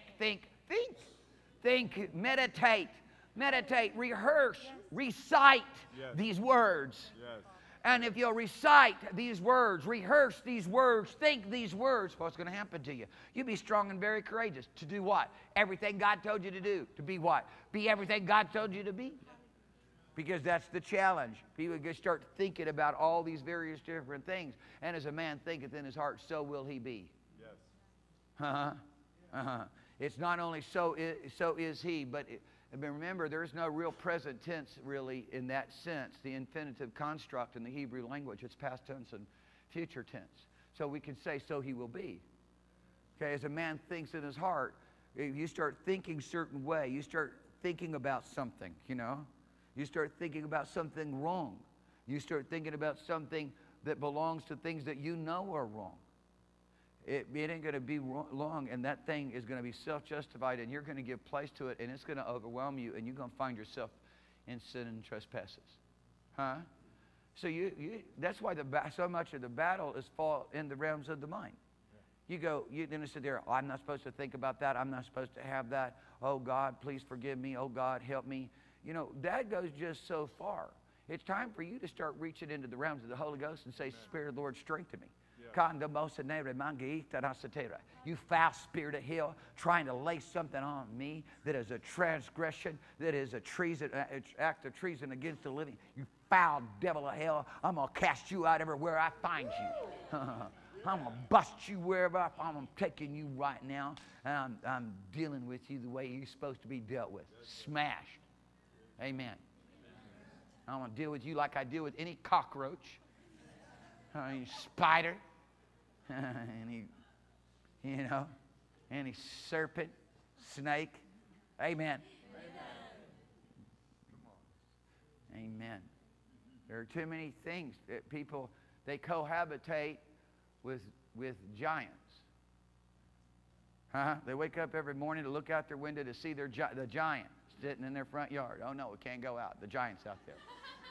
Think. Meditate. Meditate. Rehearse. Yes. Recite these words. Yes. And if you'll recite these words, rehearse these words, think these words, what's going to happen to you? You'll be strong and very courageous. To do what? Everything God told you to do. To be what? Be everything God told you to be. Because that's the challenge. People just start thinking about all these various different things. And as a man thinketh in his heart, so will he be. Yes. It's not only so is he, but remember, there's no real present tense really in that sense. The infinitive construct in the Hebrew language, it's past tense and future tense. So we can say, so he will be. Okay, as a man thinks in his heart, you start thinking a certain way. You start thinking about something, you know. You start thinking about something wrong. You start thinking about something that belongs to things that you know are wrong. It ain't going to be long, and that thing is going to be self-justified, and you're going to give place to it, and it's going to overwhelm you, and you're going to find yourself in sin and trespasses. Huh? So that's why so much of the battle is fought in the realms of the mind. You go, then sit there, oh, I'm not supposed to think about that. I'm not supposed to have that. Oh, God, please forgive me. Oh, God, help me. You know, that goes just so far. It's time for you to start reaching into the realms of the Holy Ghost and say, Amen. Spirit of the Lord, strengthen me. You foul spirit of hell trying to lay something on me that is a transgression, that is a treason, act of treason against the living. You foul devil of hell, I'm going to cast you out everywhere I find you. I'm going to bust you wherever I'm taking you right now, and I'm dealing with you the way you're supposed to be dealt with. Smashed. Amen. I'm going to deal with you like I deal with any cockroach, any spider, any serpent, snake. Amen. Amen. There are too many things that people, they cohabitate with giants. They wake up every morning to look out their window to see the giant sitting in their front yard. Oh, no, it can't go out. The giant's out there.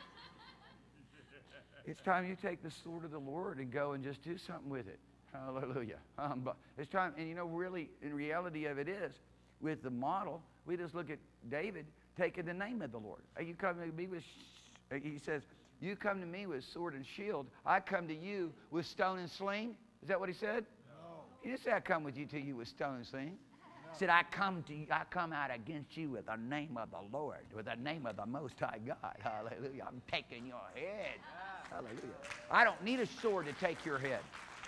It's time you take the sword of the Lord and go and just do something with it. Hallelujah. It's time, and you know, really, in reality of it is, with the model, we just look at David taking the name of the Lord. You come to me with, he says, you come to me with sword and shield. I come to you with stone and sling. Is that what he said? No. He didn't say I come with you with stone and sling. He said, I come out against you with the name of the Lord, with the name of the Most High God. Hallelujah. I'm taking your head. Hallelujah. I don't need a sword to take your head.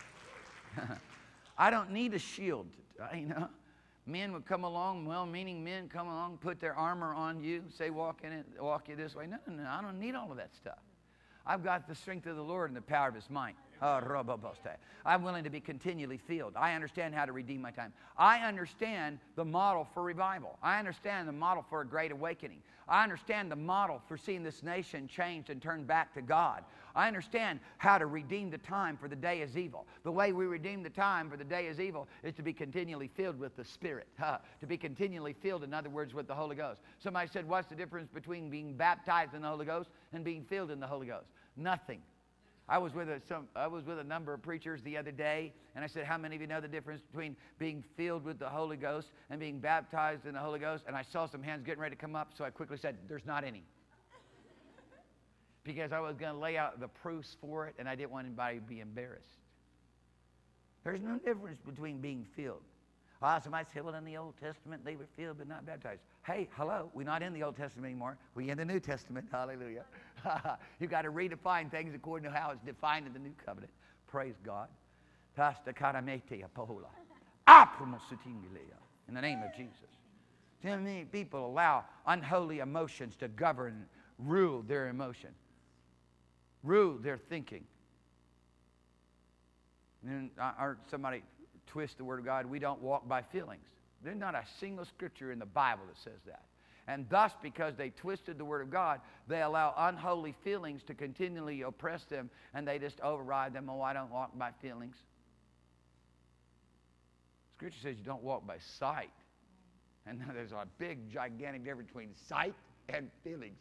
I don't need a shield. You know, men would come along, well-meaning men come along, put their armor on you, say walk you this way. No, I don't need all of that stuff. I've got the strength of the Lord and the power of his might. I'm willing to be continually filled. I understand how to redeem my time. I understand the model for revival. I understand the model for a great awakening. I understand the model for seeing this nation changed and turned back to God. I understand how to redeem the time, for the day is evil. The way we redeem the time, for the day is evil, is to be continually filled with the Spirit. To be continually filled, in other words, with the Holy Ghost. Somebody said, what's the difference between being baptized in the Holy Ghost and being filled in the Holy Ghost? Nothing. I was with a number of preachers the other day, and I said, how many of you know the difference between being filled with the Holy Ghost and being baptized in the Holy Ghost? And I saw some hands getting ready to come up, so I quickly said, there's not any. Because I was going to lay out the proofs for it, and I didn't want anybody to be embarrassed. There's no difference between being filled. Somebody said, well, in the Old Testament, they were filled but not baptized. Hey, hello, we're not in the Old Testament anymore. We're in the New Testament. Hallelujah. You've got to redefine things according to how it's defined in the New Covenant. Praise God. In the name of Jesus. Too many people allow unholy emotions to govern, rule their emotion, rule their thinking. And somebody twist the Word of God, we don't walk by feelings. There's not a single scripture in the Bible that says that. And thus, because they twisted the Word of God, they allow unholy feelings to continually oppress them, and they just override them. Oh, I don't walk by feelings. Scripture says you don't walk by sight. And there's a big, gigantic difference between sight and feelings.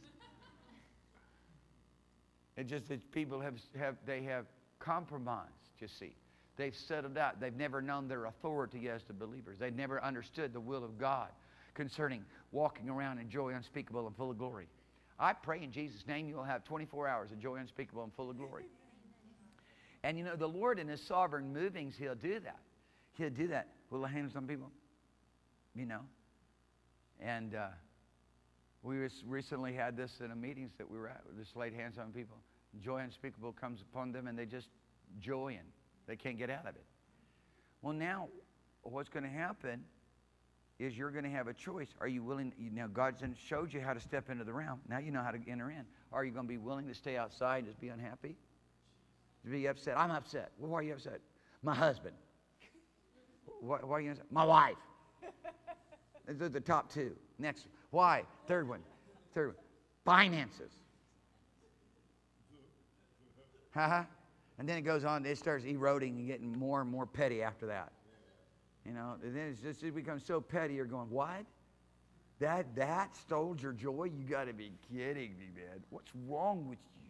It's just that people have compromised, you see. They've settled out. They've never known their authority as the believers. They've never understood the will of God concerning walking around in joy unspeakable and full of glory. I pray in Jesus' name you'll have 24 hours of joy unspeakable and full of glory. And you know, the Lord in His sovereign movings, He'll do that. He'll do that. Will I hand some people? You know. And we recently had this in a meetings that we were at. We just laid hands on people. Joy unspeakable comes upon them, and they just joy in. They can't get out of it. Well, now, what's going to happen is you're going to have a choice. Are you willing? Now, God's showed you how to step into the realm. Now you know how to enter in. Are you going to be willing to stay outside and just be unhappy? To be upset? I'm upset. Well, why are you upset? My husband. Why are you going to say? My wife. Those are the top two. Next. Why? Third one. Finances. And then it goes on. It starts eroding and getting more and more petty after that. You know, and then it becomes so petty. You're going, what? That stole your joy? You got to be kidding me, man. What's wrong with you?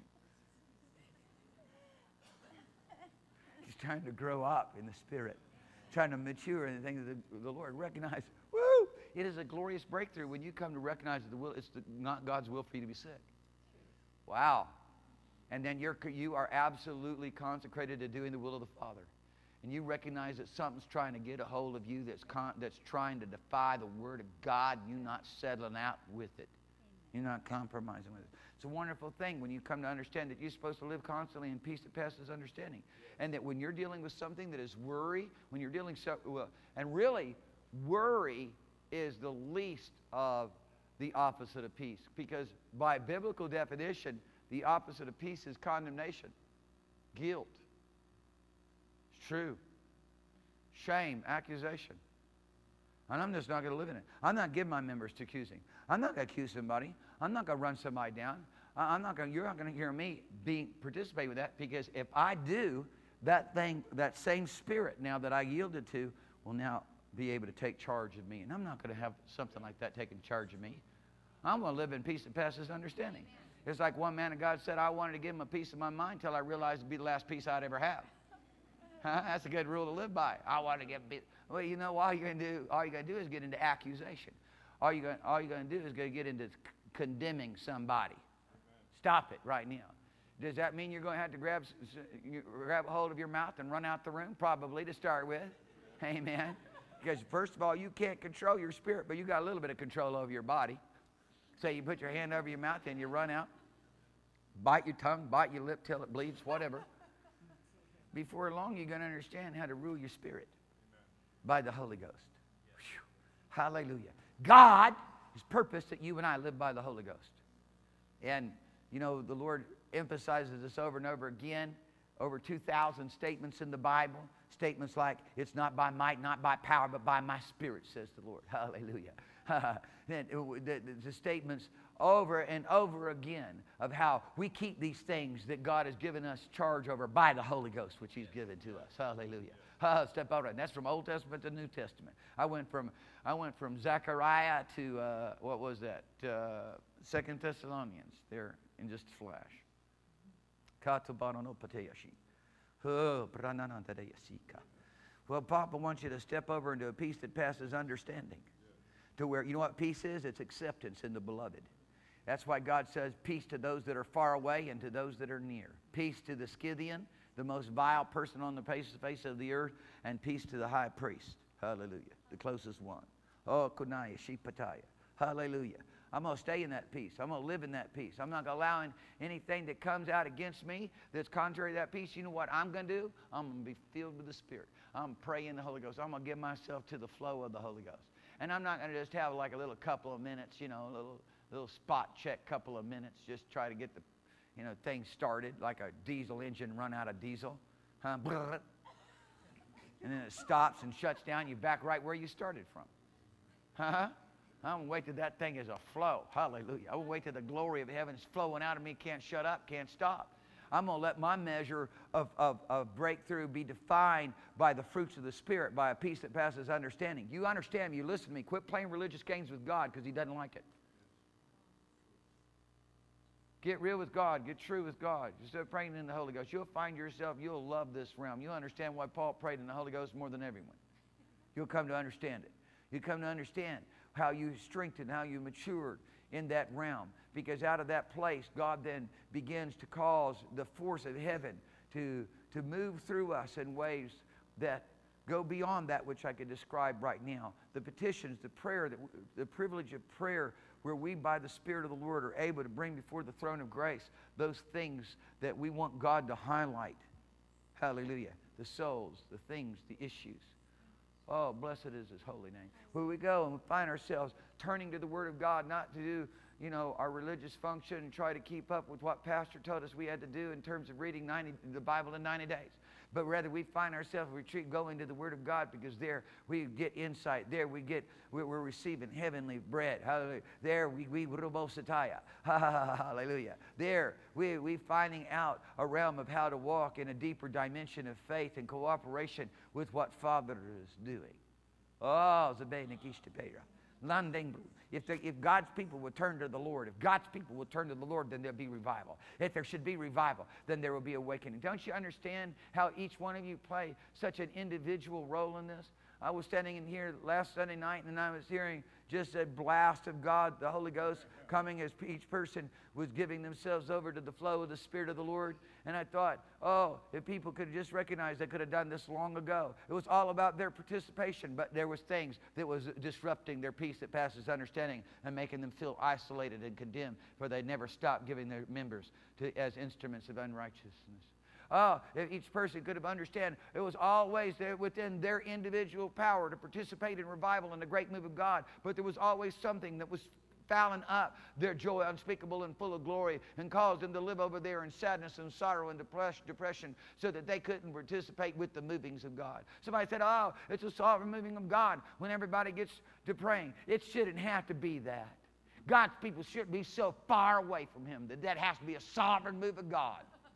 He's trying to grow up in the Spirit, trying to mature in the things of the Lord. Recognize, woo! It is a glorious breakthrough when you come to recognize that it's not God's will for you to be sick. Wow. And then you are absolutely consecrated to doing the will of the Father. And you recognize that something's trying to get a hold of you that's trying to defy the Word of God. You're not settling out with it. You're not compromising with it. It's a wonderful thing when you come to understand that you're supposed to live constantly in peace that passes understanding. And that when you're dealing with something that is worry, when you're dealing and really, worry is the least of the opposite of peace. Because by biblical definition, the opposite of peace is condemnation, guilt. True. Shame, accusation. And I'm just not going to live in it. I'm not giving my members to accusing. I'm not going to accuse somebody. I'm not going to run somebody down. You're not going to hear me participate with that, because if I do, that same spirit now that I yielded to will now be able to take charge of me. And I'm not going to have something like that taking charge of me. I'm going to live in peace that passes understanding. It's like one man of God said, I wanted to give him a piece of my mind until I realized it'd be the last piece I'd ever have. That's a good rule to live by. I want to get bit. Well, you know, all you're going to do is get into accusation. All you're going to do is get into condemning somebody. Stop it right now. Does that mean you're going to have to grab a hold of your mouth and run out the room? Probably, to start with. Amen. Because first of all, you can't control your spirit, but you got a little bit of control over your body. So you put your hand over your mouth and you run out. Bite your tongue, bite your lip till it bleeds, whatever. Before long, you're going to understand how to rule your spirit. Amen. By the Holy Ghost. Yes. Hallelujah. God has purposed that you and I live by the Holy Ghost. And, you know, the Lord emphasizes this over and over again. Over 2,000 statements in the Bible. Statements like, it's not by might, not by power, but by my Spirit, says the Lord. Hallelujah. The statements over and over again of how we keep these things that God has given us charge over by the Holy Ghost, which He's given to us. Hallelujah. Step out. And that's from Old Testament to New Testament. I went from Zechariah to what was that? 2 Thessalonians. There in just a flash. Well, Papa wants you to step over into a peace that passes understanding. To where, you know what peace is? It's acceptance in the beloved. That's why God says peace to those that are far away and to those that are near. Peace to the Scythian, the most vile person on the face of the earth, and peace to the high priest. Hallelujah. The closest one. Oh, Kunaya, Shipataya. Hallelujah. I'm going to stay in that peace. I'm going to live in that peace. I'm not allowing anything that comes out against me that's contrary to that peace. You know what I'm going to do? I'm going to be filled with the Spirit. I'm going to pray in the Holy Ghost. I'm going to give myself to the flow of the Holy Ghost. And I'm not going to just have like a little couple of minutes, you know, a little spot check couple of minutes, just try to get the, you know, thing started like a diesel engine run out of diesel. And then it stops and shuts down. You're back right where you started from. I'm going to wait till that thing is a flow. Hallelujah. I'm going to wait till the glory of heaven is flowing out of me. Can't shut up, can't stop. I'm going to let my measure of breakthrough be defined by the fruits of the Spirit, by a peace that passes understanding. You understand me, you listen to me. Quit playing religious games with God because He doesn't like it. Get real with God. Get true with God. Just start praying in the Holy Ghost. You'll find yourself, you'll love this realm. You'll understand why Paul prayed in the Holy Ghost more than everyone. You'll come to understand it. You come to understand how you strengthened, how you matured in that realm. Because out of that place, God then begins to cause the force of heaven to move through us in ways that go beyond that which I could describe right now. The petitions, the prayer, the privilege of prayer, where we, by the Spirit of the Lord, are able to bring before the throne of grace those things that we want God to highlight. Hallelujah. The souls, the things, the issues. Oh, blessed is His holy name. Where we go and we find ourselves turning to the Word of God, not to do, you know, our religious function and try to keep up with what Pastor told us we had to do in terms of reading the Bible in 90 days. But rather we find ourselves going to the Word of God, because there we get insight. There we're receiving heavenly bread. Hallelujah. There we hallelujah. There we finding out a realm of how to walk in a deeper dimension of faith and cooperation with what Father is doing. Oh, if God's people would turn to the Lord, if God's people would turn to the Lord, then there'll be revival. If there should be revival, then there will be awakening. Don't you understand how each one of you play such an individual role in this? I was standing in here last Sunday night, and I was hearing just a blast of God, the Holy Ghost, coming as each person was giving themselves over to the flow of the Spirit of the Lord. And I thought, oh, if people could just recognize they could have done this long ago. It was all about their participation, but there was things that was disrupting their peace that passes understanding and making them feel isolated and condemned, for they never stopped giving their members as instruments of unrighteousness. Oh, if each person could have understood, it was always there within their individual power to participate in revival and the great move of God, but there was always something that was fouling up their joy unspeakable and full of glory, and caused them to live over there in sadness and sorrow and depression, so that they couldn't participate with the movings of God. Somebody said, oh, it's a sovereign moving of God when everybody gets to praying. It shouldn't have to be that. God's people shouldn't be so far away from Him that has to be a sovereign move of God.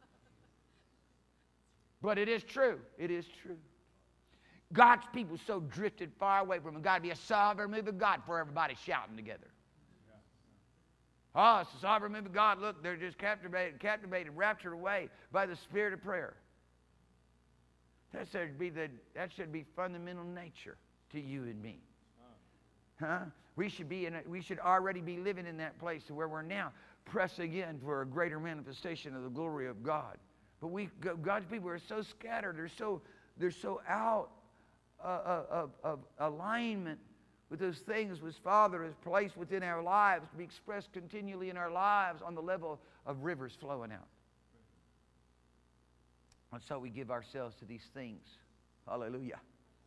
But it is true. It is true. God's people so drifted far away from Him. Got to be a sovereign move of God for everybody shouting together. Oh, it's a sovereign move of God. Look, they're just captivated, raptured away by the spirit of prayer. That should be fundamental nature to you and me. Huh? We should already be living in that place where we're now pressing in for a greater manifestation of the glory of God. But God's people are so scattered. They're so out of alignment with those things which Father has placed within our lives to be expressed continually in our lives on the level of rivers flowing out. And so we give ourselves to these things. Hallelujah.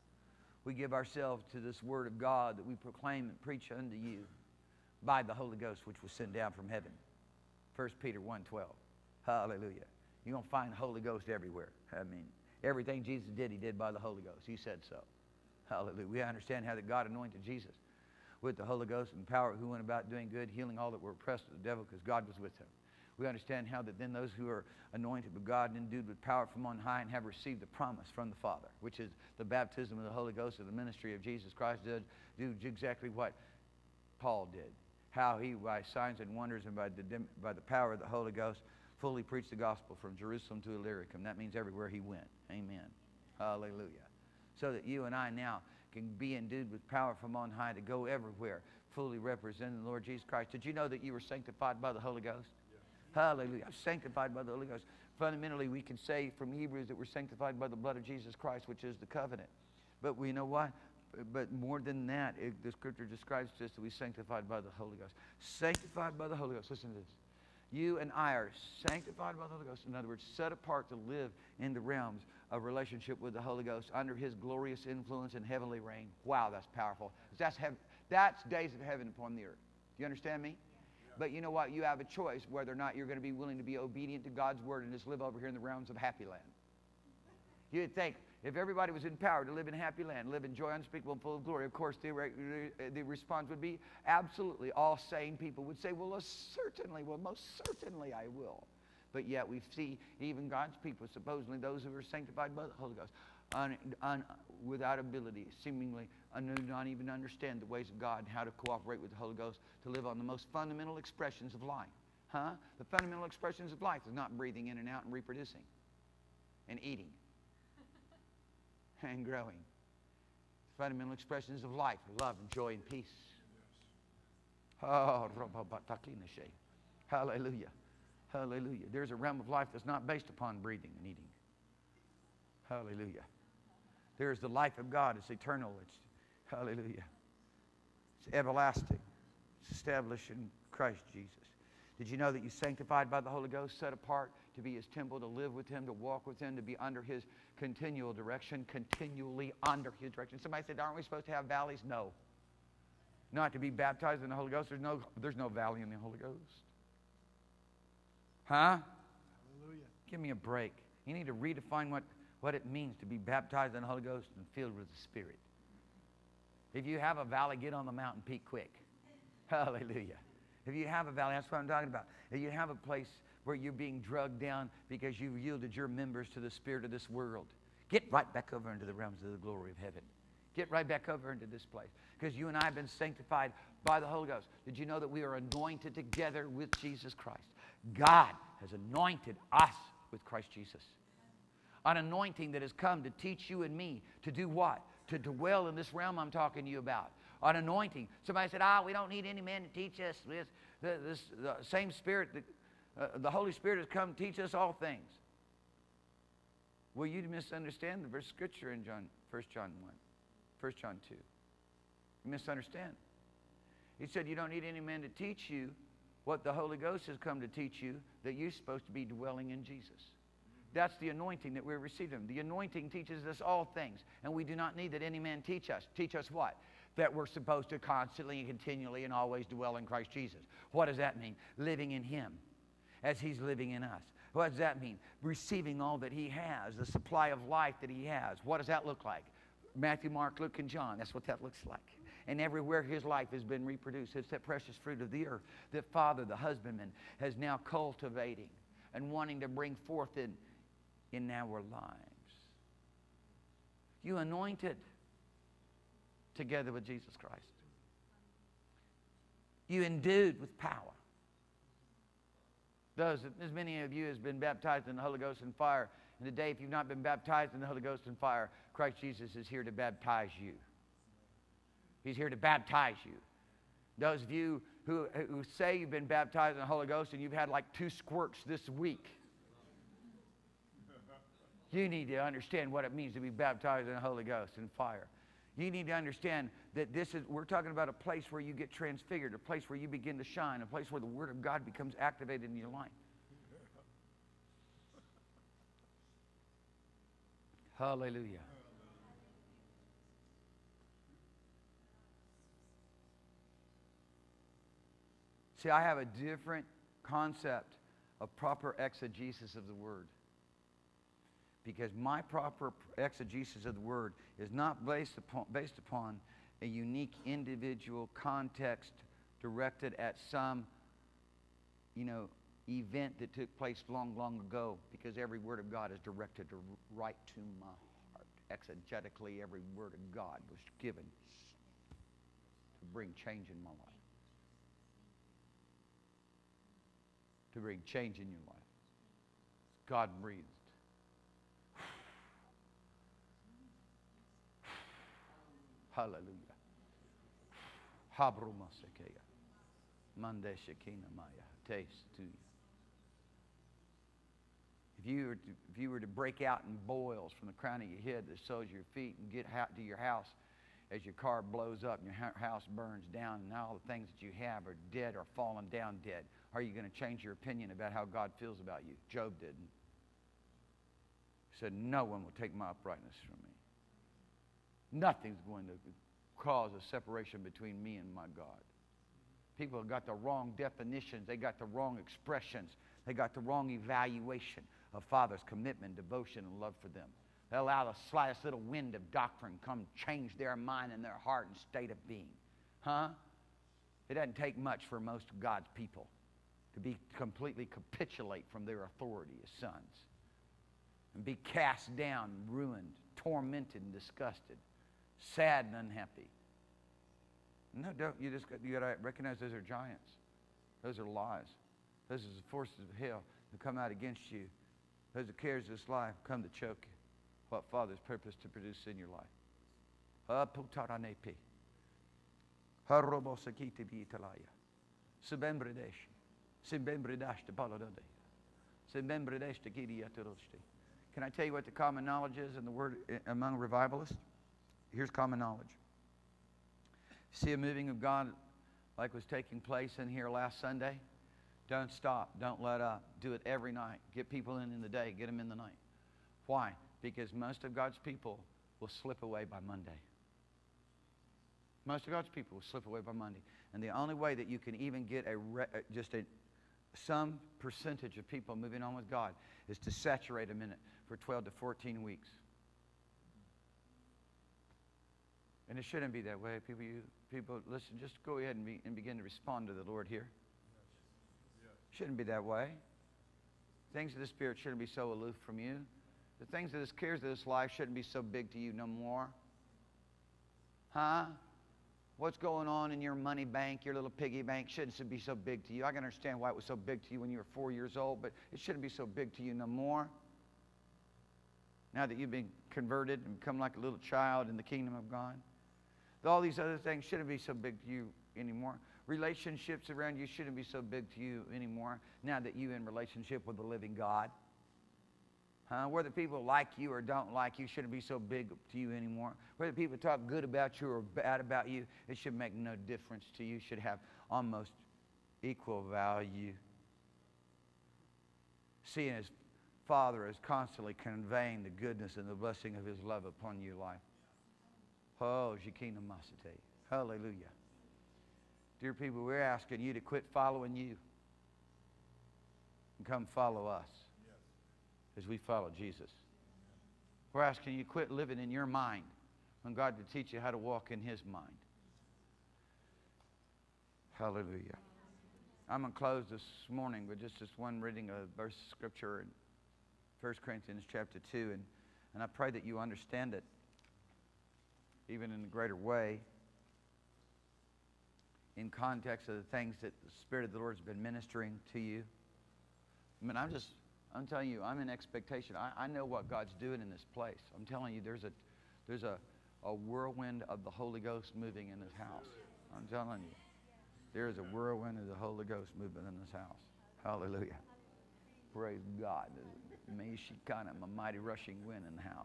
We give ourselves to this Word of God that we proclaim and preach unto you by the Holy Ghost, which was sent down from heaven. 1 Peter 1:12. Hallelujah. You're going to find the Holy Ghost everywhere. I mean, everything Jesus did, He did by the Holy Ghost. He said so. Hallelujah. We understand how that God anointed Jesus with the Holy Ghost and power, who went about doing good, healing all that were oppressed of the devil, because God was with Him. We understand how that then those who are anointed with God and endued with power from on high and have received the promise from the Father, which is the baptism of the Holy Ghost, and the ministry of Jesus Christ, did do exactly what Paul did. How he, by signs and wonders and by the power of the Holy Ghost, fully preached the gospel from Jerusalem to Illyricum. That means everywhere he went. Amen. Hallelujah. So that you and I now can be endued with power from on high to go everywhere, fully representing the Lord Jesus Christ. Did you know that you were sanctified by the Holy Ghost? Yeah. Hallelujah. I'm sanctified by the Holy Ghost. Fundamentally, we can say from Hebrews that we're sanctified by the blood of Jesus Christ, which is the covenant. But we know what? But more than that, the Scripture describes to us that we're sanctified by the Holy Ghost. Sanctified by the Holy Ghost. Listen to this. You and I are sanctified by the Holy Ghost. In other words, set apart to live in the realms of relationship with the Holy Ghost under His glorious influence and heavenly reign. Wow, that's powerful. That's days of heaven upon the earth. Do you understand me? Yeah. But you know what? You have a choice whether or not you're going to be willing to be obedient to God's Word and just live over here in the realms of happy land. You'd think, if everybody was empowered to live in happy land, live in joy unspeakable and full of glory, of course the response would be absolutely. All sane people would say, well, most certainly I will. But yet we see even God's people, supposedly those who are sanctified by the Holy Ghost, without ability, seemingly not even understand the ways of God and how to cooperate with the Holy Ghost to live on the most fundamental expressions of life. Huh? The fundamental expressions of life is not breathing in and out and reproducing and eating and growing. Fundamental expressions of life, love and joy and peace. Oh, hallelujah. Hallelujah. There's a realm of life that's not based upon breathing and eating. Hallelujah. There's the life of God. It's eternal. It's hallelujah. It's everlasting. It's established in Christ Jesus. Did you know that you're sanctified by the Holy Ghost, set apart to be His temple, to live with Him, to walk with Him, to be under His continual direction, continually under His direction? Somebody said, aren't we supposed to have valleys? No. Not to be baptized in the Holy Ghost. There's no valley in the Holy Ghost. Huh? Hallelujah. Give me a break. You need to redefine what it means to be baptized in the Holy Ghost and filled with the Spirit. If you have a valley, get on the mountain peak quick. Hallelujah. If you have a valley, that's what I'm talking about. If you have a place where you're being drugged down because you've yielded your members to the spirit of this world, get right back over into the realms of the glory of heaven. Get right back over into this place. Because you and I have been sanctified by the Holy Ghost. Did you know that we are anointed together with Jesus Christ? God has anointed us with Christ Jesus. An anointing that has come to teach you and me to do what? To dwell in this realm I'm talking to you about. An anointing. Somebody said, we don't need any man to teach us. The same Spirit, the Holy Spirit has come to teach us all things. Well, you misunderstand the verse of Scripture in 1 John 1. 1 John 2. You misunderstand. He said you don't need any man to teach you what the Holy Ghost has come to teach you, that you're supposed to be dwelling in Jesus. That's the anointing that we're receiving. The anointing teaches us all things, and we do not need that any man teach us. Teach us what? That we're supposed to constantly and continually and always dwell in Christ Jesus. What does that mean? Living in Him as He's living in us. What does that mean? Receiving all that He has, the supply of life that He has. What does that look like? Matthew, Mark, Luke, and John. That's what that looks like. And everywhere His life has been reproduced, it's that precious fruit of the earth that Father, the husbandman, has now cultivating and wanting to bring forth in our lives. You anointed together with Jesus Christ. You endued with power. As many of you has been baptized in the Holy Ghost and fire. And today, if you've not been baptized in the Holy Ghost and fire, Christ Jesus is here to baptize you. He's here to baptize you. Those of you who say you've been baptized in the Holy Ghost and you've had like 2 squirts this week, you need to understand what it means to be baptized in the Holy Ghost and fire. You need to understand that we're talking about a place where you get transfigured, a place where you begin to shine, a place where the Word of God becomes activated in your life. Hallelujah. See, I have a different concept of proper exegesis of the Word. Because my proper exegesis of the Word is not based upon a unique individual context directed at some, event that took place long, long ago. Because every Word of God is directed right to my heart. Exegetically, every Word of God was given to bring change in my life. To bring change in your life. God breathed. Hallelujah. Habrumasekeya. Mande Shekina Maya. Taste to you. If you were to break out in boils from the crown of your head to the soles of your feet and get to your house as your car blows up and your house burns down and all the things that you have are dead or fallen down dead, are you going to change your opinion about how God feels about you? Job didn't. He said, no one will take my uprightness from me. Nothing's going to cause a separation between me and my God. People have got the wrong definitions. They got the wrong expressions. They got the wrong evaluation of Father's commitment, devotion, and love for them. They allow the slightest little wind of doctrine come change their mind and their heart and state of being. It doesn't take much for most of God's people to be completely capitulate from their authority as sons and be cast down, ruined, tormented, and disgusted, sad and unhappy. No, don't. You got to recognize those are giants. Those are lies. Those are the forces of hell that come out against you. Those are cares of this life come to choke you. What Father's purpose to produce in your life. Can I tell you what the common knowledge is in the word among revivalists? Here's common knowledge. See a moving of God like was taking place in here last Sunday? Don't stop. Don't let up. Do it every night. Get people in the day. Get them in the night. Why? Because most of God's people will slip away by Monday. Most of God's people will slip away by Monday. And the only way that you can even get some percentage of people moving on with God is to saturate them in it for 12 to 14 weeks. And it shouldn't be that way. People, listen, just go ahead and begin to respond to the Lord here. Shouldn't be that way. Things of the Spirit shouldn't be so aloof from you. The things of this cares of this life shouldn't be so big to you no more. Huh? What's going on in your money bank, your little piggy bank, shouldn't be so big to you. I can understand why it was so big to you when you were 4 years old, but it shouldn't be so big to you no more. Now that you've been converted and become like a little child in the kingdom of God. All these other things shouldn't be so big to you anymore. Relationships around you shouldn't be so big to you anymore now that you're in relationship with the living God. Whether people like you or don't like you shouldn't be so big to you anymore. Whether people talk good about you or bad about you, it should make no difference to you. It should have almost equal value. Seeing His Father is constantly conveying the goodness and the blessing of His love upon your life. Oh, Shekinah Masate. Hallelujah. Dear people, we're asking you to quit following you and come follow us as we follow Jesus. We're asking you to quit living in your mind when God to teach you how to walk in His mind. Hallelujah. I'm going to close this morning with just this one reading of verse of Scripture in 1 Corinthians chapter 2. And I pray that you understand it even in a greater way in context of the things that the Spirit of the Lord has been ministering to you. I mean, I'm telling you, I'm in expectation. I know what God's doing in this place. I'm telling you, there's a whirlwind of the Holy Ghost moving in this house. I'm telling you, there is a whirlwind of the Holy Ghost moving in this house. Hallelujah. Praise God. May she kind of a mighty rushing wind in the house.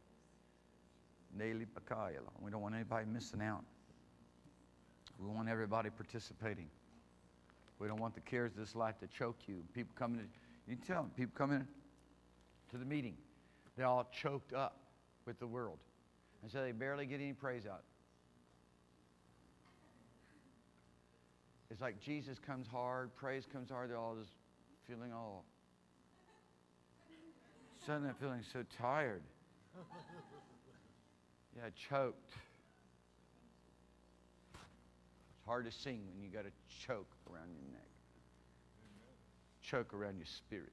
We don't want anybody missing out. We want everybody participating. We don't want the cares of this life to choke you. People coming to, you can tell them, people coming to the meeting, they're all choked up with the world. And so they barely get any praise out. It's like Jesus comes hard, praise comes hard, they're all just feeling all, suddenly they're feeling so tired. Yeah, choked. It's hard to sing when you got a choke around your neck. Choke around your spirit.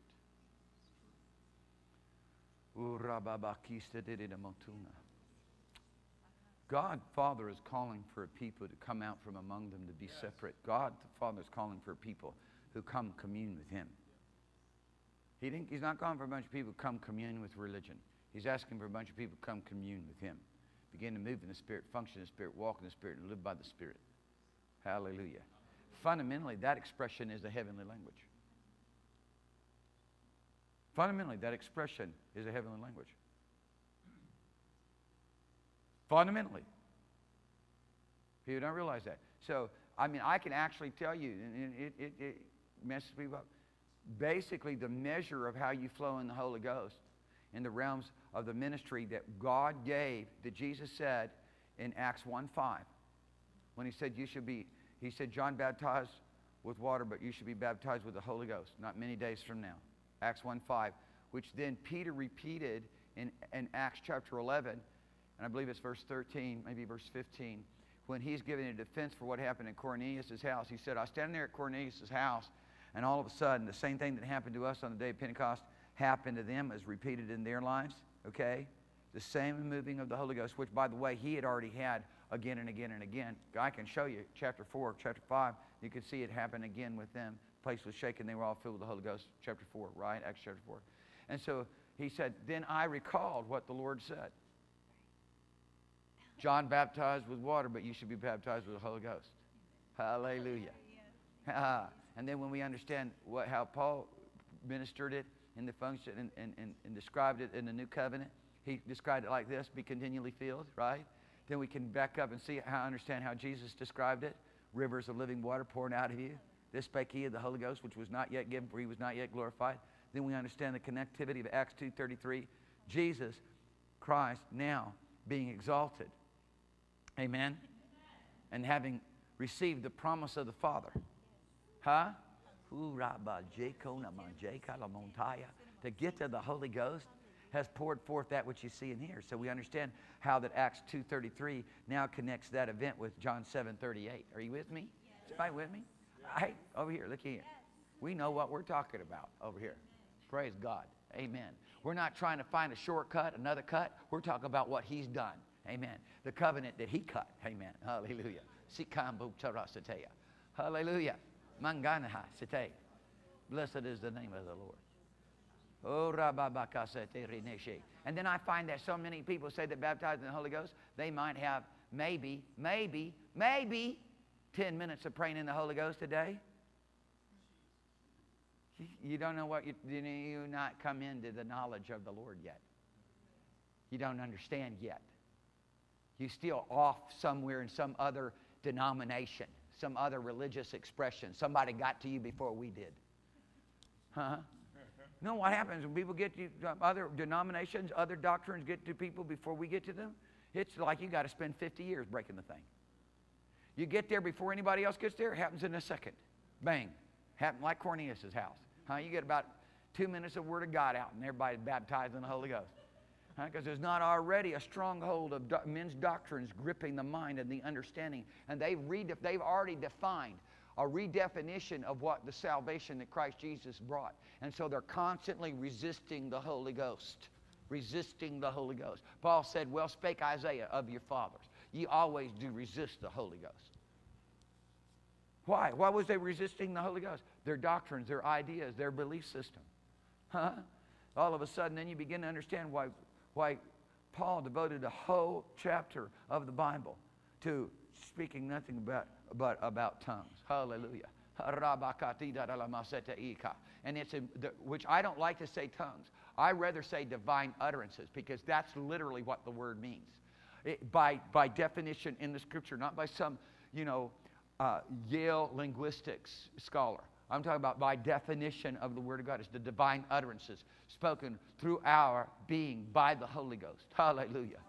God, Father, is calling for a people to come out from among them to be separate. God, the Father, is calling for a people who come commune with Him. He's not calling for a bunch of people who come commune with religion. He's asking for a bunch of people to come commune with Him. Begin to move in the Spirit, function in the Spirit, walk in the Spirit, and live by the Spirit. Hallelujah. Fundamentally, that expression is a heavenly language. Fundamentally, that expression is a heavenly language. Fundamentally. People don't realize that. So, I mean, I can actually tell you, and it messes people up. Basically, the measure of how you flow in the Holy Ghost in the realms of the ministry that God gave, that Jesus said in Acts 1:5, when He said, He said, John baptized with water, but you should be baptized with the Holy Ghost, not many days from now. Acts 1:5, which then Peter repeated in Acts chapter 11, and I believe it's verse 13, maybe verse 15, when he's giving a defense for what happened in Cornelius' house. He said, I was standing there at Cornelius' house, and all of a sudden, the same thing that happened to us on the day of Pentecost happened to them as repeated in their lives, okay? The same moving of the Holy Ghost, which, by the way, he had already had again and again and again. I can show you chapter 4, chapter 5. You can see it happen again with them. The place was shaken. They were all filled with the Holy Ghost, chapter 4, right? Acts chapter 4. And so he said, then I recalled what the Lord said. John baptized with water, but you should be baptized with the Holy Ghost. Hallelujah. And then when we understand how Paul ministered it in the function and described it in the New Covenant, he described it like this, be continually filled, right? Then we can back up and understand how Jesus described it. Rivers of living water pouring out of you. This spake he of the Holy Ghost, which was not yet given, for he was not yet glorified. Then we understand the connectivity of Acts 2:33. Jesus Christ now being exalted. Amen? And having received the promise of the Father. Huh? To get to the Holy Ghost has poured forth that which you see and hear. So we understand how that Acts 2:33 now connects that event with John 7:38. Are you with me? Yes. Is everybody with me? Yes. Hey, over here, look here. Yes. We know what we're talking about over here. Praise God. Amen. We're not trying to find a shortcut, another cut. We're talking about what He's done. Amen. The covenant that He cut. Amen. Hallelujah. Hallelujah. Manganaha sete. Blessed is the name of the Lord. And then I find that so many people say that baptized in the Holy Ghost, they might have maybe 10 minutes of praying in the Holy Ghost a day. You don't know what you not come into the knowledge of the Lord yet. You don't understand yet. You're still off somewhere in some other denomination, some other religious expression. Somebody got to you before we did. Huh? You know what happens when people get to other denominations, other doctrines get to people before we get to them? It's like you got to spend 50 years breaking the thing. You get there before anybody else gets there, it happens in a second. Bang. Happened like Cornelius' house. Huh? You get about 2 minutes of Word of God out and everybody's baptized in the Holy Ghost. Because there's not already a stronghold of men's doctrines gripping the mind and the understanding. And they've already defined a redefinition of what the salvation that Christ Jesus brought. And so they're constantly resisting the Holy Ghost. Resisting the Holy Ghost. Paul said, well spake Isaiah of your fathers. Ye always do resist the Holy Ghost. Why? Why was they resisting the Holy Ghost? Their doctrines, their ideas, their belief system. Huh? All of a sudden, then you begin to understand why Paul devoted a whole chapter of the Bible to speaking nothing about tongues. Hallelujah. And which I don't like to say tongues. I rather say divine utterances, because that's literally what the word means. By definition in the Scripture, not by some, Yale linguistics scholar. I'm talking about by definition of the Word of God. It's the divine utterances spoken through our being by the Holy Ghost. Hallelujah.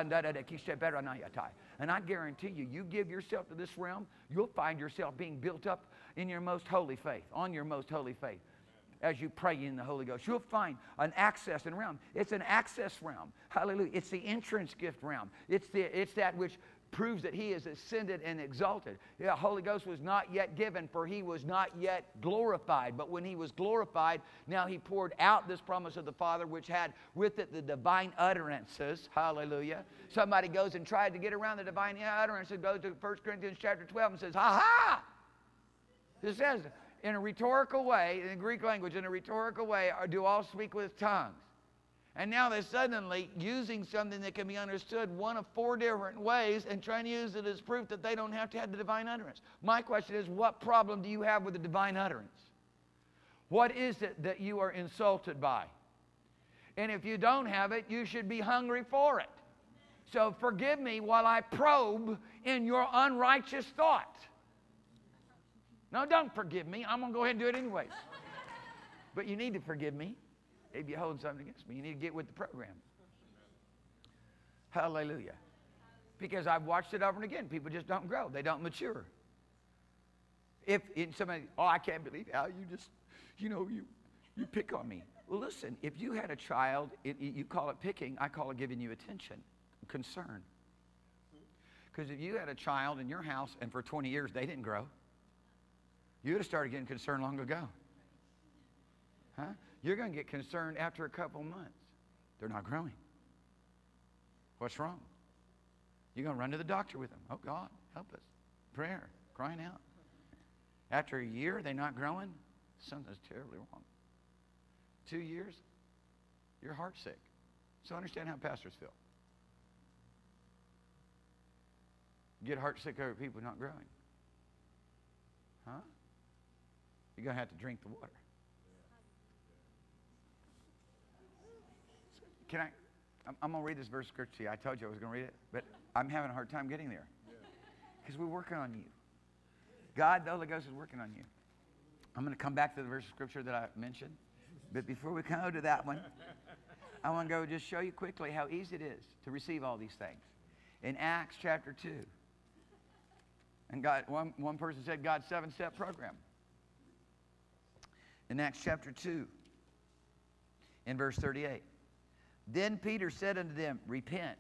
And I guarantee you, you give yourself to this realm, you'll find yourself being built up in your most holy faith, on your most holy faith, as you pray in the Holy Ghost. You'll find an access and realm. It's an access realm. Hallelujah. It's the entrance gift realm. It's that which proves that He is ascended and exalted. The Holy Ghost was not yet given, for He was not yet glorified. But when He was glorified, now He poured out this promise of the Father, which had with it the divine utterances. Hallelujah. Somebody goes and tried to get around the divine utterances, goes to 1 Corinthians chapter 12 and says, ha-ha! It says, in a rhetorical way, in the Greek language, in a rhetorical way, do all speak with tongues. And now they're suddenly using something that can be understood one of 4 different ways and trying to use it as proof that they don't have to have the divine utterance. My question is, what problem do you have with the divine utterance? What is it that you are insulted by? And if you don't have it, you should be hungry for it. So forgive me while I probe in your unrighteous thought. No, don't forgive me. I'm going to go ahead and do it anyways. But you need to forgive me. If you hold something against me, you need to get with the program. Hallelujah. Because I've watched it over and again. People just don't grow. They don't mature. If somebody, I can't believe how you just, you pick on me. Well, listen, if you had a child, you call it picking, I call it giving you attention, concern. Because if you had a child in your house and for 20 years they didn't grow, you would have started getting concerned long ago. Huh? You're going to get concerned after a couple months. They're not growing. What's wrong? You're going to run to the doctor with them. Oh, God, help us. Prayer, crying out. After a year, they're not growing. Something's terribly wrong. 2 years, you're heart sick. So understand how pastors feel. Get heart sick over people not growing. Huh? You're going to have to drink the water. I'm going to read this verse of scripture to you. I told you I was going to read it, but I'm having a hard time getting there. Because we're working on you. God, the Holy Ghost, is working on you. I'm going to come back to the verse of scripture that I mentioned. But before we go to that one, I want to go just show you quickly how easy it is to receive all these things. In Acts chapter 2, and one person said God's 7-step program. In Acts chapter 2, in verse 38. Then Peter said unto them, repent.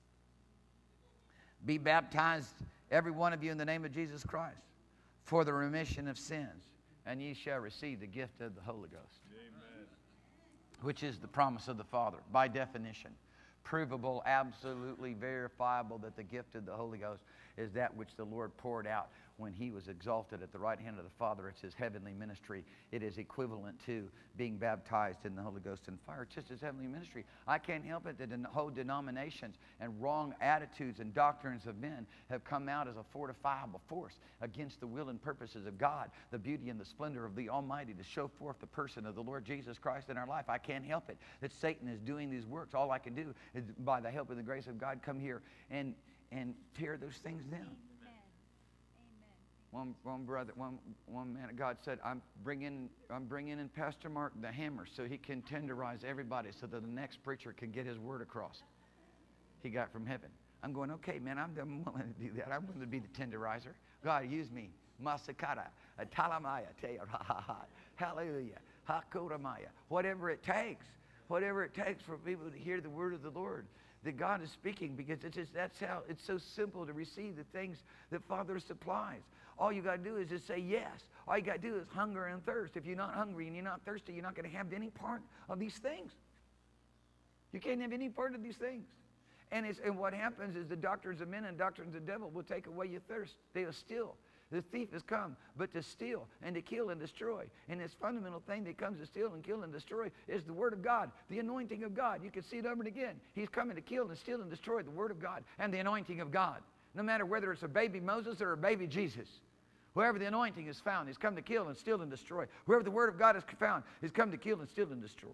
Be baptized, every one of you, in the name of Jesus Christ, for the remission of sins, and ye shall receive the gift of the Holy Ghost. Amen. Which is the promise of the Father, by definition. Provable, absolutely verifiable that the gift of the Holy Ghost is that which the Lord poured out when he was exalted at the right hand of the Father. It's his heavenly ministry. It is equivalent to being baptized in the Holy Ghost and fire. It's just his heavenly ministry. I can't help it that whole denominations and wrong attitudes and doctrines of men have come out as a fortifiable force against the will and purposes of God, the beauty and the splendor of the Almighty, to show forth the person of the Lord Jesus Christ in our life. I can't help it that Satan is doing these works. All I can do is, by the help and the grace of God, come here and tear those things down. One man of God said, I'm bringing in Pastor Mark the hammer so he can tenderize everybody so that the next preacher can get his word across. He got from heaven. I'm going, okay, man, I'm willing to do that. I'm willing to be the tenderizer. God, use me. Masakara, talamaya, hallelujah, hakoramaya. Whatever it takes for people to hear the word of the Lord, that God is speaking, because that's how it's so simple to receive the things that Father supplies. All you got to do is just say yes. All you got to do is hunger and thirst. If you're not hungry and you're not thirsty, you're not going to have any part of these things. You can't have any part of these things. And what happens is the doctrines of men and doctrines of the devil will take away your thirst. They'll steal. The thief has come but to steal and to kill and destroy. And this fundamental thing that comes to steal and kill and destroy is the Word of God, the anointing of God. You can see it over and again. He's coming to kill and steal and destroy the Word of God and the anointing of God. No matter whether it's a baby Moses or a baby Jesus. Wherever the anointing is found, he's come to kill and steal and destroy. Wherever the Word of God is found, he's come to kill and steal and destroy.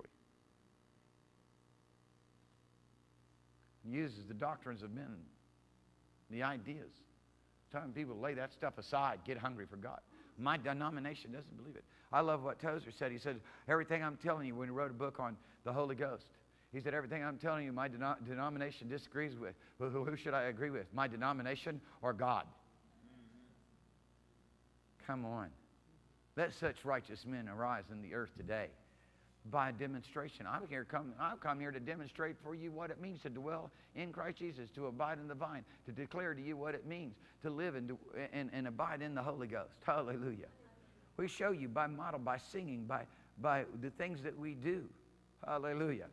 He uses the doctrines of men, the ideas. Telling people to lay that stuff aside, get hungry for God. My denomination doesn't believe it. I love what Tozer said. He said, everything I'm telling you, when he wrote a book on the Holy Ghost, he said, everything I'm telling you, my denomination disagrees with. Well, who should I agree with? My denomination or God? Come on. Let such righteous men arise in the earth today by demonstration. I've come here to demonstrate for you what it means to dwell in Christ Jesus, to abide in the vine, to declare to you what it means to live and abide in the Holy Ghost. Hallelujah. We show you by model, by singing, by the things that we do. Hallelujah.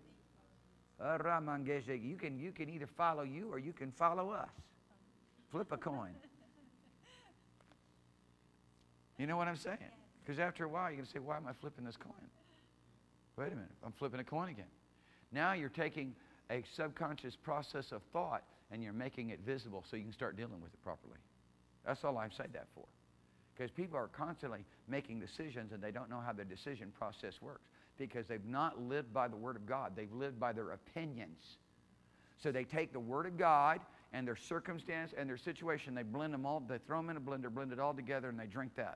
You can either follow you or you can follow us. Flip a coin. You know what I'm saying? Because after a while, you're going to say, why am I flipping this coin? Wait a minute, I'm flipping a coin again. Now you're taking a subconscious process of thought and you're making it visible so you can start dealing with it properly. That's all I've said that for. Because people are constantly making decisions and they don't know how the decision process works because they've not lived by the Word of God. They've lived by their opinions. So they take the Word of God and their circumstance and their situation, they blend them all, they throw them in a blender, blend it all together, and they drink that.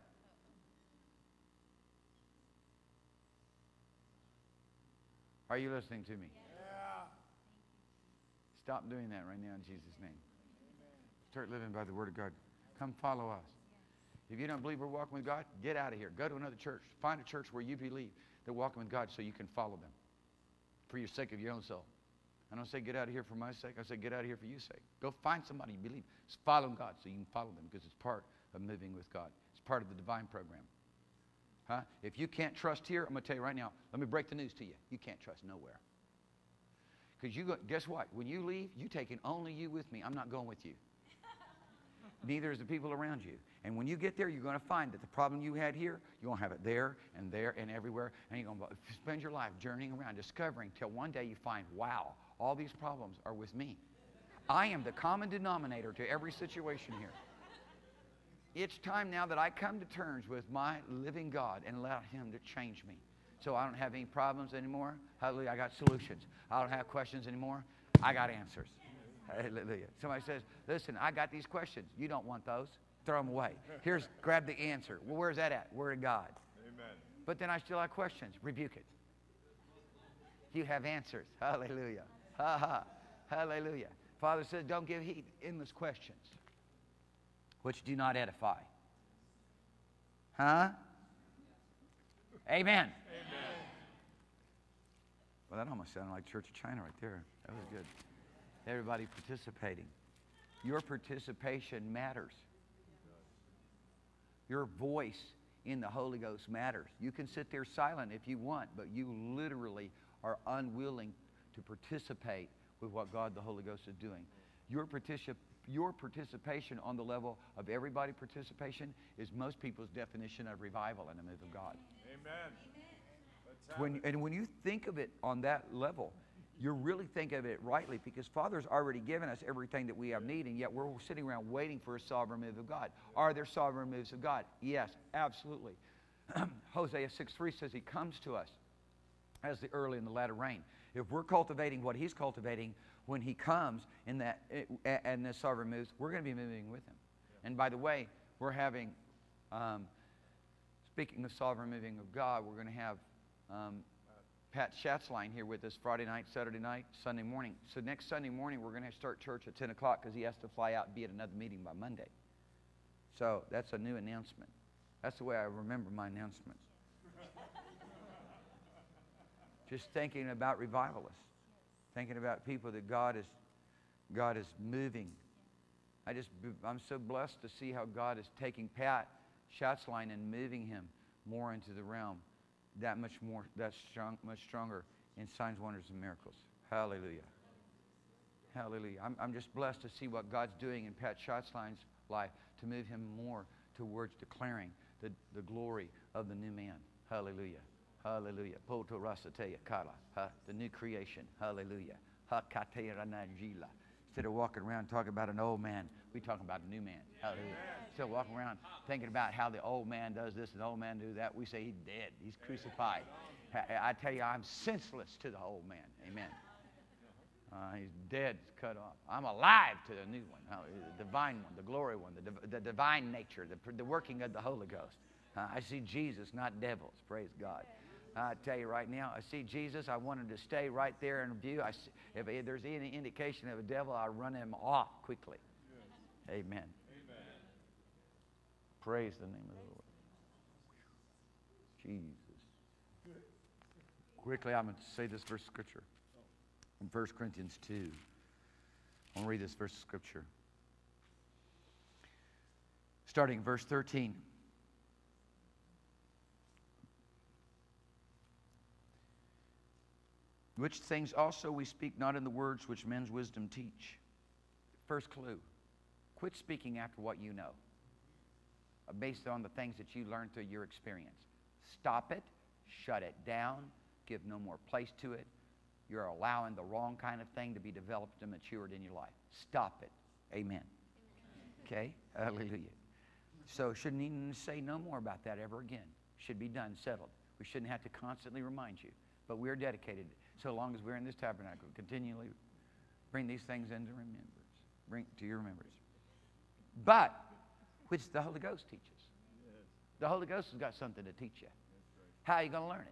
Are you listening to me? Yeah. Stop doing that right now in Jesus' name. Start living by the Word of God. Come follow us. If you don't believe we're walking with God, get out of here. Go to another church. Find a church where you believe they're walking with God so you can follow them for your sake of your own soul. I don't say get out of here for my sake. I say get out of here for your sake. Go find somebody you believe. Just follow God so you can follow them because it's part of moving with God. It's part of the divine program. Huh? If you can't trust here, I'm going to tell you right now, let me break the news to you. You can't trust nowhere. Because guess what? When you leave, you're taking only you with me. I'm not going with you. Neither is the people around you. And when you get there, you're going to find that the problem you had here, you're going to have it there and everywhere. And you're going to spend your life journeying around, discovering, till one day you find, wow, all these problems are with me. I am the common denominator to every situation here. It's time now that I come to terms with my living God and allow Him to change me. So I don't have any problems anymore. Hallelujah, I got solutions. I don't have questions anymore. I got answers. Hallelujah. Somebody says, listen, I got these questions. You don't want those. Throw them away. Grab the answer. Well, where's that at? Word of God. Amen. But then I still have questions. Rebuke it. You have answers. Hallelujah. Ha ha. Hallelujah. Father says, don't give heed to endless questions, which do not edify. Huh? Amen. Amen. Well, that almost sounded like Church of China right there. That was good. Everybody participating. Your participation matters. Your voice in the Holy Ghost matters. You can sit there silent if you want, but you literally are unwilling to participate with what God the Holy Ghost is doing. Your participation on the level of everybody participation is most people's definition of revival and the move of God. Amen. When you think of it on that level, you're really thinking of it rightly, because Father's already given us everything that we have need, and yet we're sitting around waiting for a sovereign move of God. Are there sovereign moves of God? Yes, absolutely. Hosea 6:3 says He comes to us as the early and the latter rain. If we're cultivating what He's cultivating, when He comes in that and the sovereign moves, we're going to be moving with Him. Yeah. And by the way, we're having, speaking of sovereign moving of God, we're going to have Pat Schatzline here with us Friday night, Saturday night, Sunday morning. So next Sunday morning, we're going to start church at 10 o'clock because he has to fly out and be at another meeting by Monday. So that's a new announcement. That's the way I remember my announcements. Just thinking about revivalists, thinking about people that God is moving. I'm so blessed to see how God is taking Pat Schatzline and moving him more into the realm, much stronger in signs, wonders, and miracles. Hallelujah. Hallelujah. I'm just blessed to see what God's doing in Pat Schatzline's life to move him more towards declaring the glory of the new man. Hallelujah. Hallelujah. Poto rasateya kala. The new creation. Hallelujah. Instead of walking around talking about an old man, we talk about a new man. Hallelujah. Instead of walking around thinking about how the old man does this and the old man do that, we say he's dead. He's crucified. I tell you, I'm senseless to the old man. Amen. He's dead, cut off. I'm alive to the new one, the divine one, the glory one, the divine nature, the working of the Holy Ghost. I see Jesus, not devils. Praise God. I tell you right now, I see Jesus. I want him to stay right there in view. If there's any indication of a devil, I run him off quickly. Yes. Amen. Amen. Praise the name of the Lord. Jesus. Quickly, I'm going to say this verse of Scripture. In 1 Corinthians 2. I'm going to read this verse of Scripture. Starting verse 13. Which things also we speak not in the words which men's wisdom teach. First clue. Quit speaking after what you know, based on the things that you learned through your experience. Stop it. Shut it down. Give no more place to it. You're allowing the wrong kind of thing to be developed and matured in your life. Stop it. Amen. Okay? Hallelujah. So shouldn't even say no more about that ever again. Should be done, settled. We shouldn't have to constantly remind you. But we're dedicated, so long as we're in this tabernacle, continually bring these things into remembrance. Bring to your remembrance. But, which the Holy Ghost teaches. The Holy Ghost has got something to teach you. How are you going to learn it?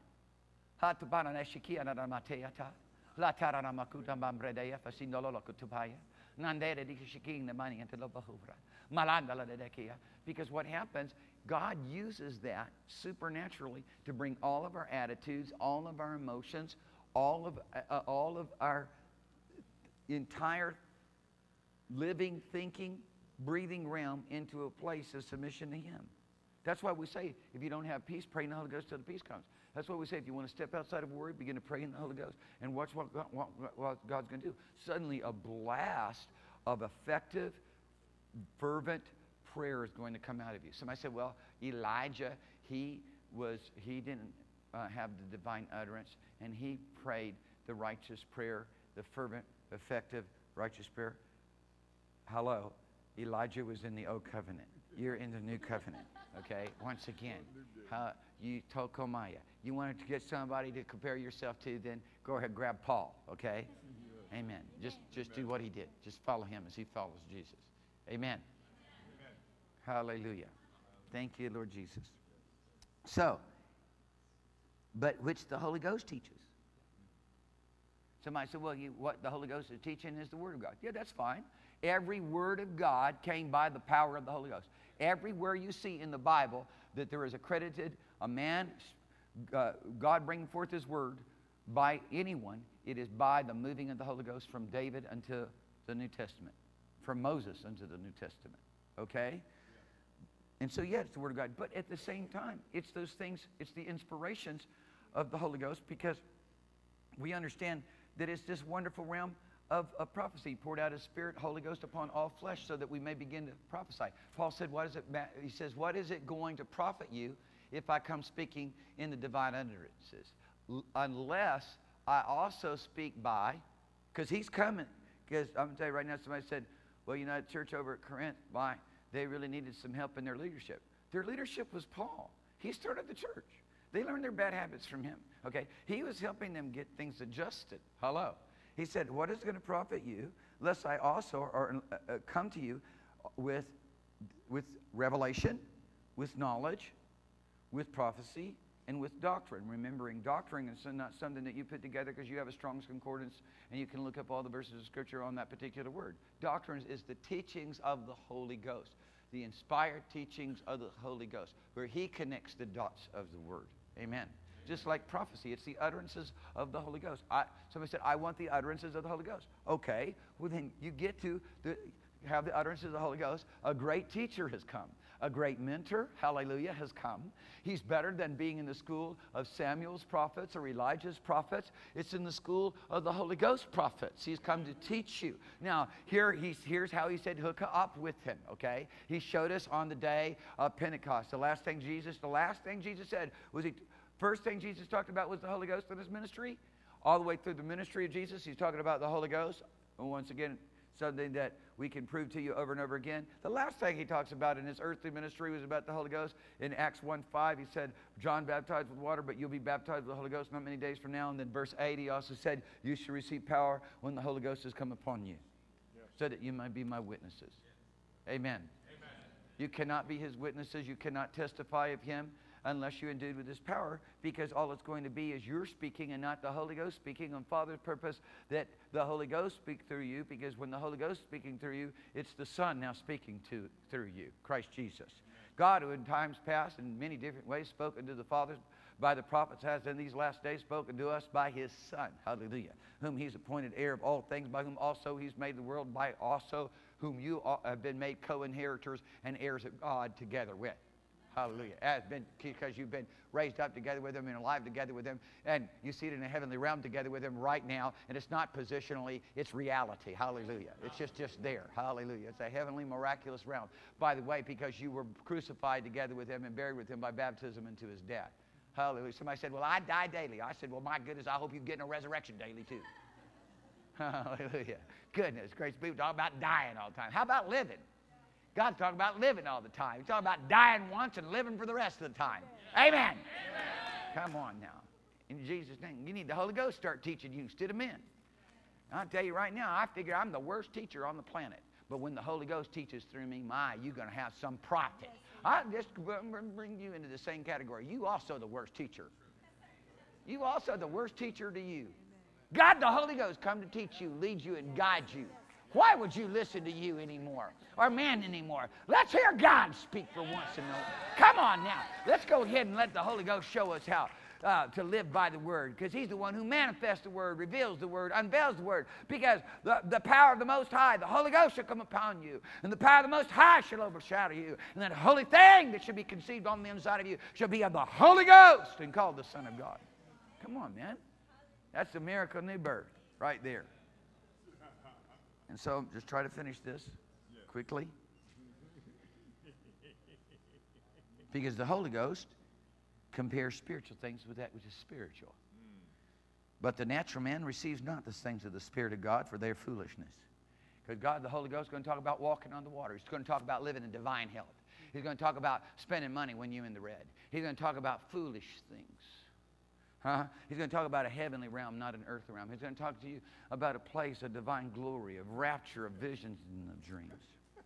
Because what happens, God uses that supernaturally to bring all of our attitudes, all of our emotions, all of our entire living, thinking, breathing realm into a place of submission to Him. That's why we say, if you don't have peace, pray in the Holy Ghost till the peace comes. That's why we say, if you want to step outside of worry, begin to pray in the Holy Ghost and watch what God's going to do. Suddenly, a blast of effective, fervent prayer is going to come out of you. Somebody said, well, Elijah, he didn't have the divine utterance, and he prayed the righteous prayer, the fervent, effective, righteous prayer. Hello, Elijah was in the old covenant. You're in the new covenant, okay? Once again, you told Komaya. You wanted to get somebody to compare yourself to, then go ahead, grab Paul, okay? Amen. Just do what he did. Just follow him as he follows Jesus. Amen. Hallelujah. Thank you, Lord Jesus. So, but which the Holy Ghost teaches. Somebody said, well, what the Holy Ghost is teaching is the Word of God. Yeah, that's fine. Every Word of God came by the power of the Holy Ghost. Everywhere you see in the Bible that there is accredited a man, God bringing forth His Word, by anyone. It is by the moving of the Holy Ghost from David unto the New Testament, from Moses unto the New Testament. Okay? And so, yeah, it's the Word of God. But at the same time, it's those things, it's the inspirations of the Holy Ghost, because we understand that it's this wonderful realm of prophecy, poured out His Spirit, Holy Ghost, upon all flesh, so that we may begin to prophesy. Paul said, he says, what is it going to profit you if I come speaking in the divine utterances? Unless I also speak by, because he's coming. Because I'm going to tell you right now, somebody said, well, you know, the church over at Corinth, why? They really needed some help in their leadership. Their leadership was Paul. He started the church. They learned their bad habits from him. Okay? He was helping them get things adjusted. Hello. He said, what is going to profit you, lest I also come to you with revelation, with knowledge, with prophecy, and with doctrine. Remembering doctrine is not something that you put together because you have a Strong's Concordance and you can look up all the verses of Scripture on that particular word. Doctrine is the teachings of the Holy Ghost, the inspired teachings of the Holy Ghost, where He connects the dots of the Word. Amen. Just like prophecy, it's the utterances of the Holy Ghost. Somebody said, I want the utterances of the Holy Ghost. Okay, well then you get to have the utterances of the Holy Ghost. A great teacher has come. A great mentor, hallelujah, has come. He's better than being in the school of Samuel's prophets or Elijah's prophets. It's in the school of the Holy Ghost prophets. He's come to teach you. Now, here's how He said, hook up with Him, okay? He showed us on the day of Pentecost. The last thing Jesus said was, first thing Jesus talked about was the Holy Ghost in His ministry. All the way through the ministry of Jesus, He's talking about the Holy Ghost. And once again, something that we can prove to you over and over again. The last thing He talks about in His earthly ministry was about the Holy Ghost. In Acts 1:5, He said, John baptized with water, but you'll be baptized with the Holy Ghost not many days from now. And then verse 8, He also said, you shall receive power when the Holy Ghost has come upon you, so that you might be my witnesses. Amen. You cannot be His witnesses. You cannot testify of Him unless you're endued with His power, because all it's going to be is you're speaking and not the Holy Ghost speaking, on Father's purpose that the Holy Ghost speak through you, because when the Holy Ghost is speaking through you, it's the Son now speaking through you, Christ Jesus. God, who in times past in many different ways spoken to the fathers by the prophets, has in these last days spoken to us by His Son, hallelujah, whom He's appointed heir of all things, by whom also He's made the world, by also whom you have been made co-inheritors and heirs of God together with. Hallelujah. Has been because you've been raised up together with Him and alive together with Him, and you see it in a heavenly realm together with Him right now, and it's not positionally, it's reality. Hallelujah. It's just there. Hallelujah. It's a heavenly, miraculous realm. By the way, because you were crucified together with Him and buried with Him by baptism into His death. Hallelujah. Somebody said, well, I die daily. I said, well, my goodness, I hope you get in a resurrection daily too. Hallelujah. Goodness gracious. People talk about dying all the time. How about living? God's talking about living all the time. He's talking about dying once and living for the rest of the time. Amen. Amen. Come on now. In Jesus' name. You need the Holy Ghost to start teaching you instead of men. I'll tell you right now, I figure I'm the worst teacher on the planet. But when the Holy Ghost teaches through me, you're going to have some profit. I just bring you into the same category. You also the worst teacher. You also the worst teacher to you. God, the Holy Ghost, come to teach you, lead you, and guide you. Why would you listen to you anymore? Or man anymore? Let's hear God speak for once in a while. Come on now. Let's go ahead and let the Holy Ghost show us how to live by the Word. Because He's the one who manifests the Word, reveals the Word, unveils the Word. Because the power of the Most High, the Holy Ghost shall come upon you. And the power of the Most High shall overshadow you. And that holy thing that shall be conceived on the inside of you shall be of the Holy Ghost and called the Son of God. Come on, man. That's the miracle of new birth right there. And so, just try to finish this quickly. Because the Holy Ghost compares spiritual things with that which is spiritual. But the natural man receives not the things of the Spirit of God, for they are foolishness. Because God, the Holy Ghost, is going to talk about walking on the water. He's going to talk about living in divine health. He's going to talk about spending money when you're in the red. He's going to talk about foolish things. He's going to talk about a heavenly realm, not an earthly realm. He's going to talk to you about a place of divine glory, of rapture, of visions, and of dreams.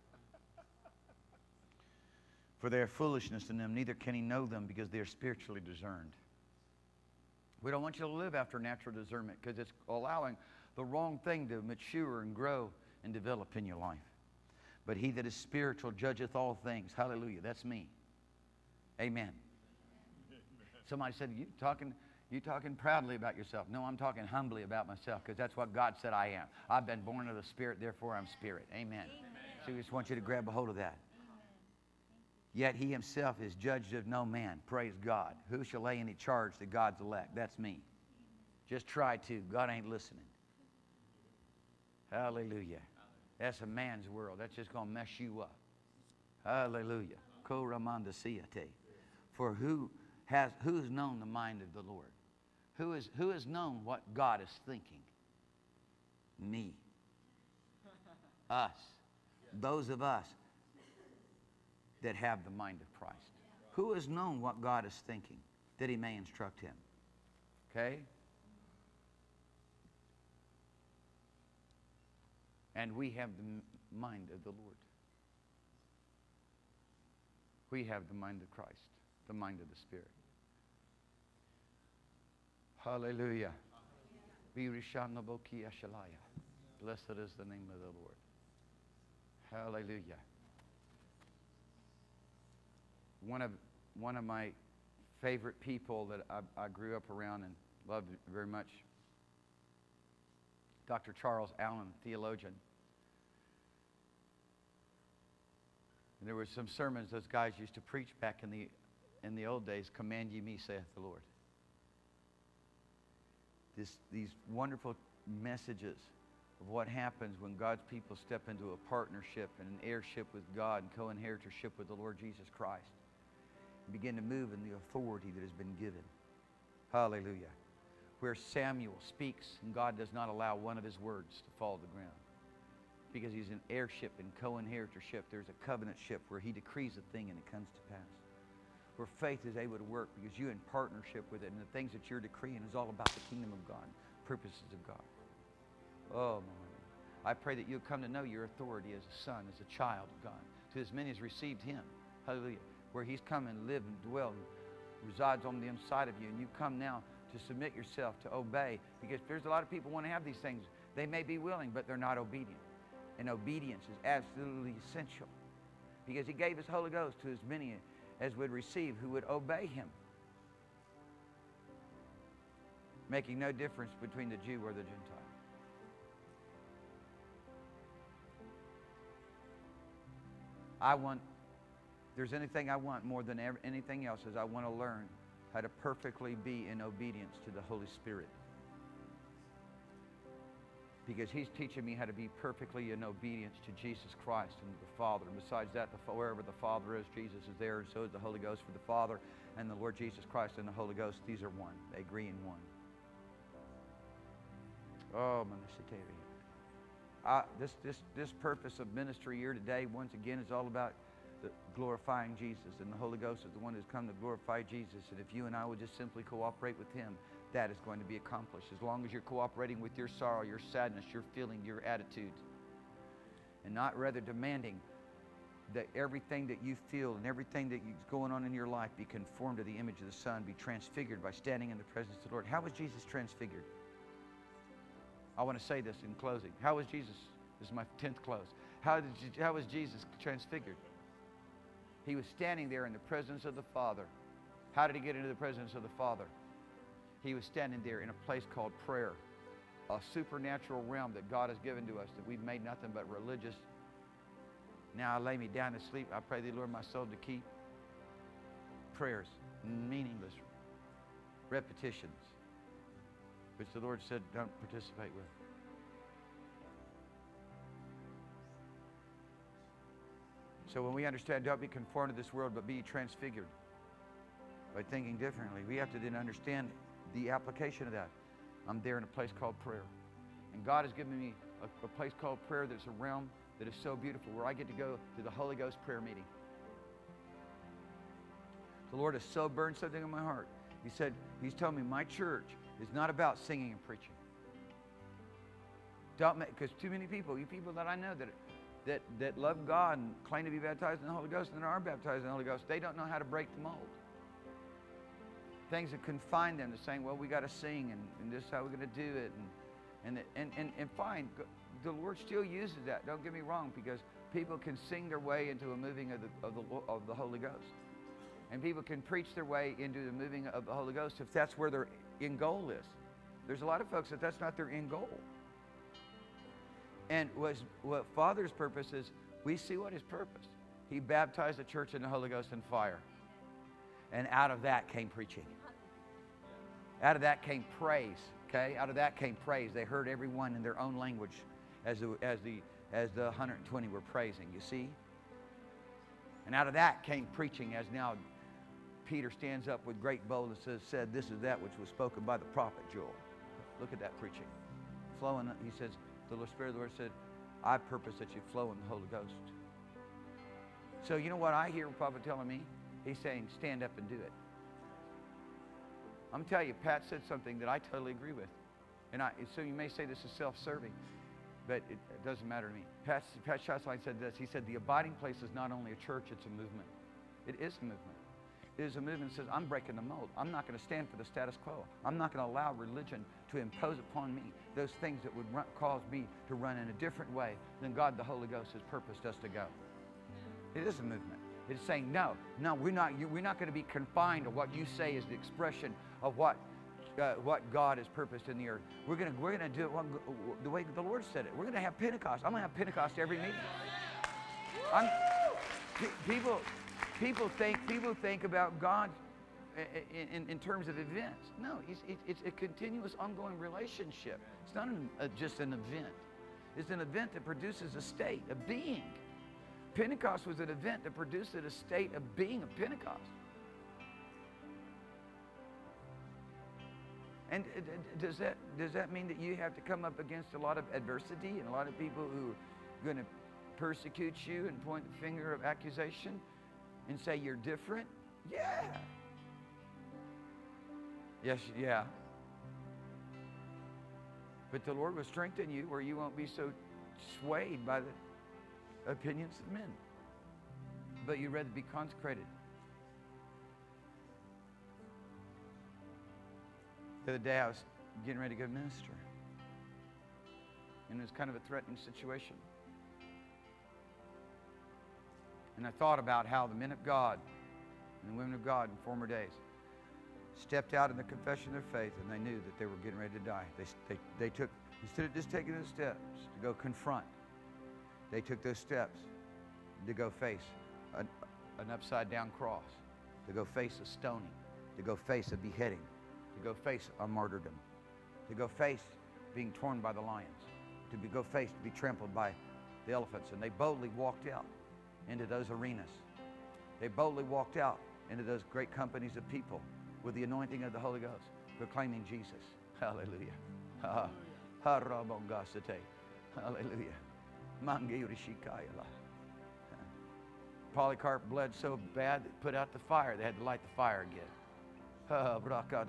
For they are foolishness in them, neither can he know them, because they are spiritually discerned. We don't want you to live after natural discernment, because it's allowing the wrong thing to mature and grow and develop in your life. But he that is spiritual judgeth all things. Hallelujah. That's me. Amen. Somebody said, you talking... You talking proudly about yourself. No, I'm talking humbly about myself because that's what God said I am. I've been born of the Spirit, therefore I'm Spirit. Amen. So I just want you to grab a hold of that. Yet he himself is judged of no man. Praise God. Who shall lay any charge to God's elect? That's me. Just try to. God ain't listening. Hallelujah. That's a man's world. That's just going to mess you up. Hallelujah. Ko ramanda siyate. For who has known the mind of the Lord? Who has known what God is thinking? Me. Us. Those of us that have the mind of Christ. Who has known what God is thinking that he may instruct him? Okay? And we have the mind of the Lord. We have the mind of Christ, the mind of the Spirit. Hallelujah. Blessed is the name of the Lord. Hallelujah. One of my favorite people that I grew up around and loved very much, Dr. Charles Allen, theologian. And there were some sermons those guys used to preach back in the old days. Command ye me, saith the Lord. These wonderful messages of what happens when God's people step into a partnership and an heirship with God and co-inheritorship with the Lord Jesus Christ. And begin to move in the authority that has been given. Hallelujah. Where Samuel speaks and God does not allow one of his words to fall to the ground. Because he's in heirship and co-inheritorship. There's a covenantship where he decrees a thing and it comes to pass. Where faith is able to work because you're in partnership with it. And the things that you're decreeing is all about the kingdom of God, purposes of God. Oh, my. I pray that you'll come to know your authority as a son, as a child of God. To as many as received him. Hallelujah. Where he's come and lived and dwelled and resides on the inside of you. And you come now to submit yourself, to obey. Because there's a lot of people who want to have these things. They may be willing, but they're not obedient. And obedience is absolutely essential. Because he gave his Holy Ghost to as many as would receive, who would obey him. Making no difference between the Jew or the Gentile. If there's anything I want more than anything else, is I want to learn how to perfectly be in obedience to the Holy Spirit. Because he's teaching me how to be perfectly in obedience to Jesus Christ and the Father. And besides that, wherever the Father is, Jesus is there, and so is the Holy Ghost. For the Father and the Lord Jesus Christ and the Holy Ghost, these are one. They agree in one. Oh, this purpose of ministry here today, once again, is all about glorifying Jesus. And the Holy Ghost is the one who's come to glorify Jesus. And if you and I would just simply cooperate with him, that is going to be accomplished. As long as you're cooperating with your sorrow, your sadness, your feeling, your attitudes, and not rather demanding that everything that you feel and everything that is going on in your life be conformed to the image of the Son, be transfigured by standing in the presence of the Lord. How was Jesus transfigured? I want to say this in closing. How was Jesus? This is my 10th close. How was Jesus transfigured? He was standing there in the presence of the Father. How did he get into the presence of the Father? He was standing there in a place called prayer, a supernatural realm that God has given to us that we've made nothing but religious. Now I lay me down to sleep. I pray thee, Lord, my soul to keep. Prayers, meaningless repetitions, which the Lord said don't participate with. So when we understand, don't be conformed to this world, but be transfigured by thinking differently, we have to then understand the application of that. I'm there in a place called prayer. And God has given me a place called prayer that's a realm that is so beautiful, where I get to go to the Holy Ghost prayer meeting. The Lord has so burned something in my heart. He said, he's telling me my church is not about singing and preaching. Because too many people, you people that I know that love God and claim to be baptized in the Holy Ghost and are baptized in the Holy Ghost, they don't know how to break the mold. Things that confine them to saying, well, we got to sing and this is how we're going to do it. And fine, the Lord still uses that. Don't get me wrong, because people can sing their way into a moving of the Holy Ghost. And people can preach their way into the moving of the Holy Ghost if that's where their end goal is. There's a lot of folks that that's not their end goal. And what Father's purpose is, we see what his purpose. He baptized the church in the Holy Ghost and fire. And out of that came preaching. Out of that came praise. Okay? Out of that came praise. They heard everyone in their own language as the 120 were praising. You see? And out of that came preaching, as now Peter stands up with great boldness and said, this is that which was spoken by the prophet Joel. Look at that preaching. Flowing, he says, the Spirit of the Lord said, I purpose that you flow in the Holy Ghost. So you know what I hear Prophet telling me? He's saying, stand up and do it. I'm telling you, Pat said something that I totally agree with. And so you may say this is self-serving, but it doesn't matter to me. Pat Schatzline said this. He said, the abiding place is not only a church, it's a movement. It is a movement. It is a movement that says, I'm breaking the mold. I'm not going to stand for the status quo. I'm not going to allow religion to impose upon me those things that would cause me to run in a different way than God the Holy Ghost has purposed us to go. It is a movement. It's saying, no, we're not going to be confined to what you say is the expression of what God has purposed in the earth. We're going to do it the way the Lord said it. We're going to have Pentecost. I'm going to have Pentecost every meeting. People think about God in terms of events. No, it's a continuous, ongoing relationship. It's not just an event. It's an event that produces a state, a being. Pentecost was an event that produced a state of being of Pentecost. And does that mean that you have to come up against a lot of adversity and a lot of people who are going to persecute you and point the finger of accusation and say you're different? Yeah. Yes, yeah. But the Lord will strengthen you where you won't be so swayed by the opinions of men. But you'd rather be consecrated. The other day I was getting ready to go minister. And it was kind of a threatening situation. And I thought about how the men of God and the women of God in former days stepped out in the confession of their faith, and they knew that they were getting ready to die. They took, instead of just taking those steps to go confront, they took those steps to go face an upside-down cross, to go face a stoning, to go face a beheading, to go face a martyrdom, to go face being torn by the lions, to go face to be trampled by the elephants. And they boldly walked out into those arenas. They boldly walked out into those great companies of people with the anointing of the Holy Ghost, proclaiming Jesus. Hallelujah. Hallelujah. Polycarp bled so bad that put out the fire. They had to light the fire again.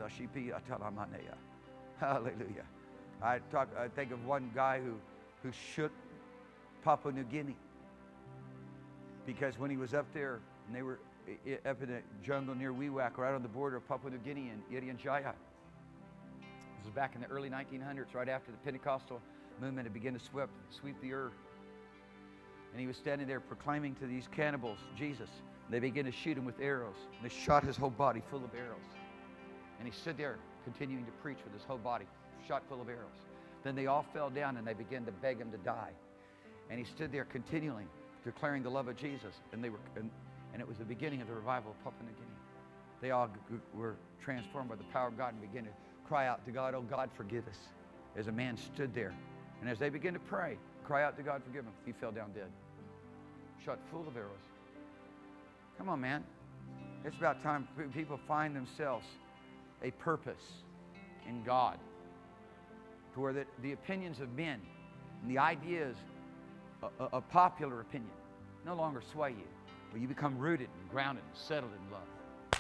Hallelujah. I think of one guy who shook Papua New Guinea, because when he was up there and they were up in the jungle near Wewak, right on the border of Papua New Guinea and Irian Jaya. This was back in the early 1900s, right after the Pentecostal movement had begun to sweep the earth. And he was standing there proclaiming to these cannibals Jesus. And they began to shoot him with arrows. And they shot his whole body full of arrows. And he stood there continuing to preach with his whole body shot full of arrows. Then they all fell down and they began to beg him to die. And he stood there continually declaring the love of Jesus. And it was the beginning of the revival of Papua New Guinea. They all were transformed by the power of God and began to cry out to God, oh God, forgive us. As a man stood there. And as they began to pray, cry out to God, forgive him, he fell down dead. Shot full of arrows. Come on, man. It's about time people find themselves a purpose in God. To where the opinions of men and the ideas of popular opinion no longer sway you. But you become rooted and grounded and settled in love.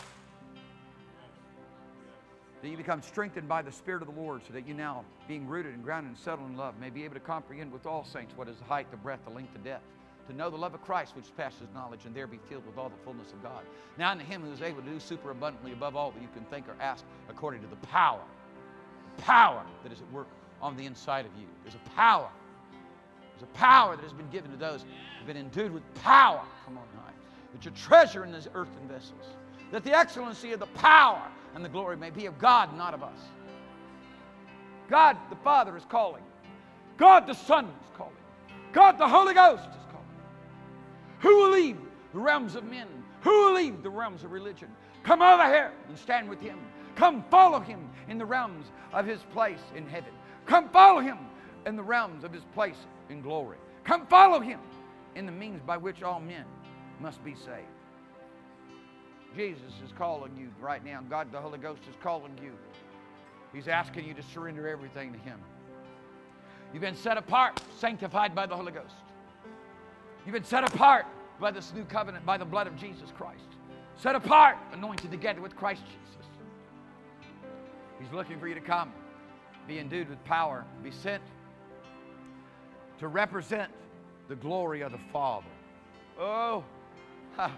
That you become strengthened by the Spirit of the Lord, so that you now, being rooted and grounded and settled in love, may be able to comprehend with all saints what is the height, the breadth, the length, the depth. To know the love of Christ which passes knowledge, and there be filled with all the fullness of God. Now unto him who is able to do superabundantly above all that you can think or ask, according to the power that is at work on the inside of you. There's a power. There's a power that has been given to those who have been endued with power from on high. That your treasure in these earthen vessels, that the excellency of the power and the glory may be of God, not of us. God the Father is calling. God the Son is calling. God the Holy Ghost is calling. Who will leave the realms of men? Who will leave the realms of religion? Come over here and stand with Him. Come follow Him in the realms of His place in heaven. Come follow Him in the realms of His place in glory. Come follow Him in the means by which all men must be saved. Jesus is calling you right now. God the Holy Ghost is calling you. He's asking you to surrender everything to Him. You've been set apart, sanctified by the Holy Ghost. You've been set apart by this new covenant, by the blood of Jesus Christ. Set apart, anointed together with Christ Jesus. He's looking for you to come, be endued with power, be sent to represent the glory of the Father. Oh, ha.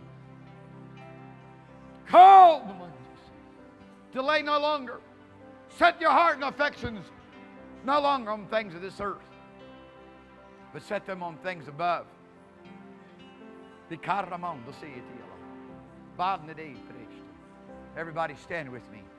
Call the ones. Delay no longer. Set your heart and affections no longer on things of this earth, but set them on things above. Everybody stand with me.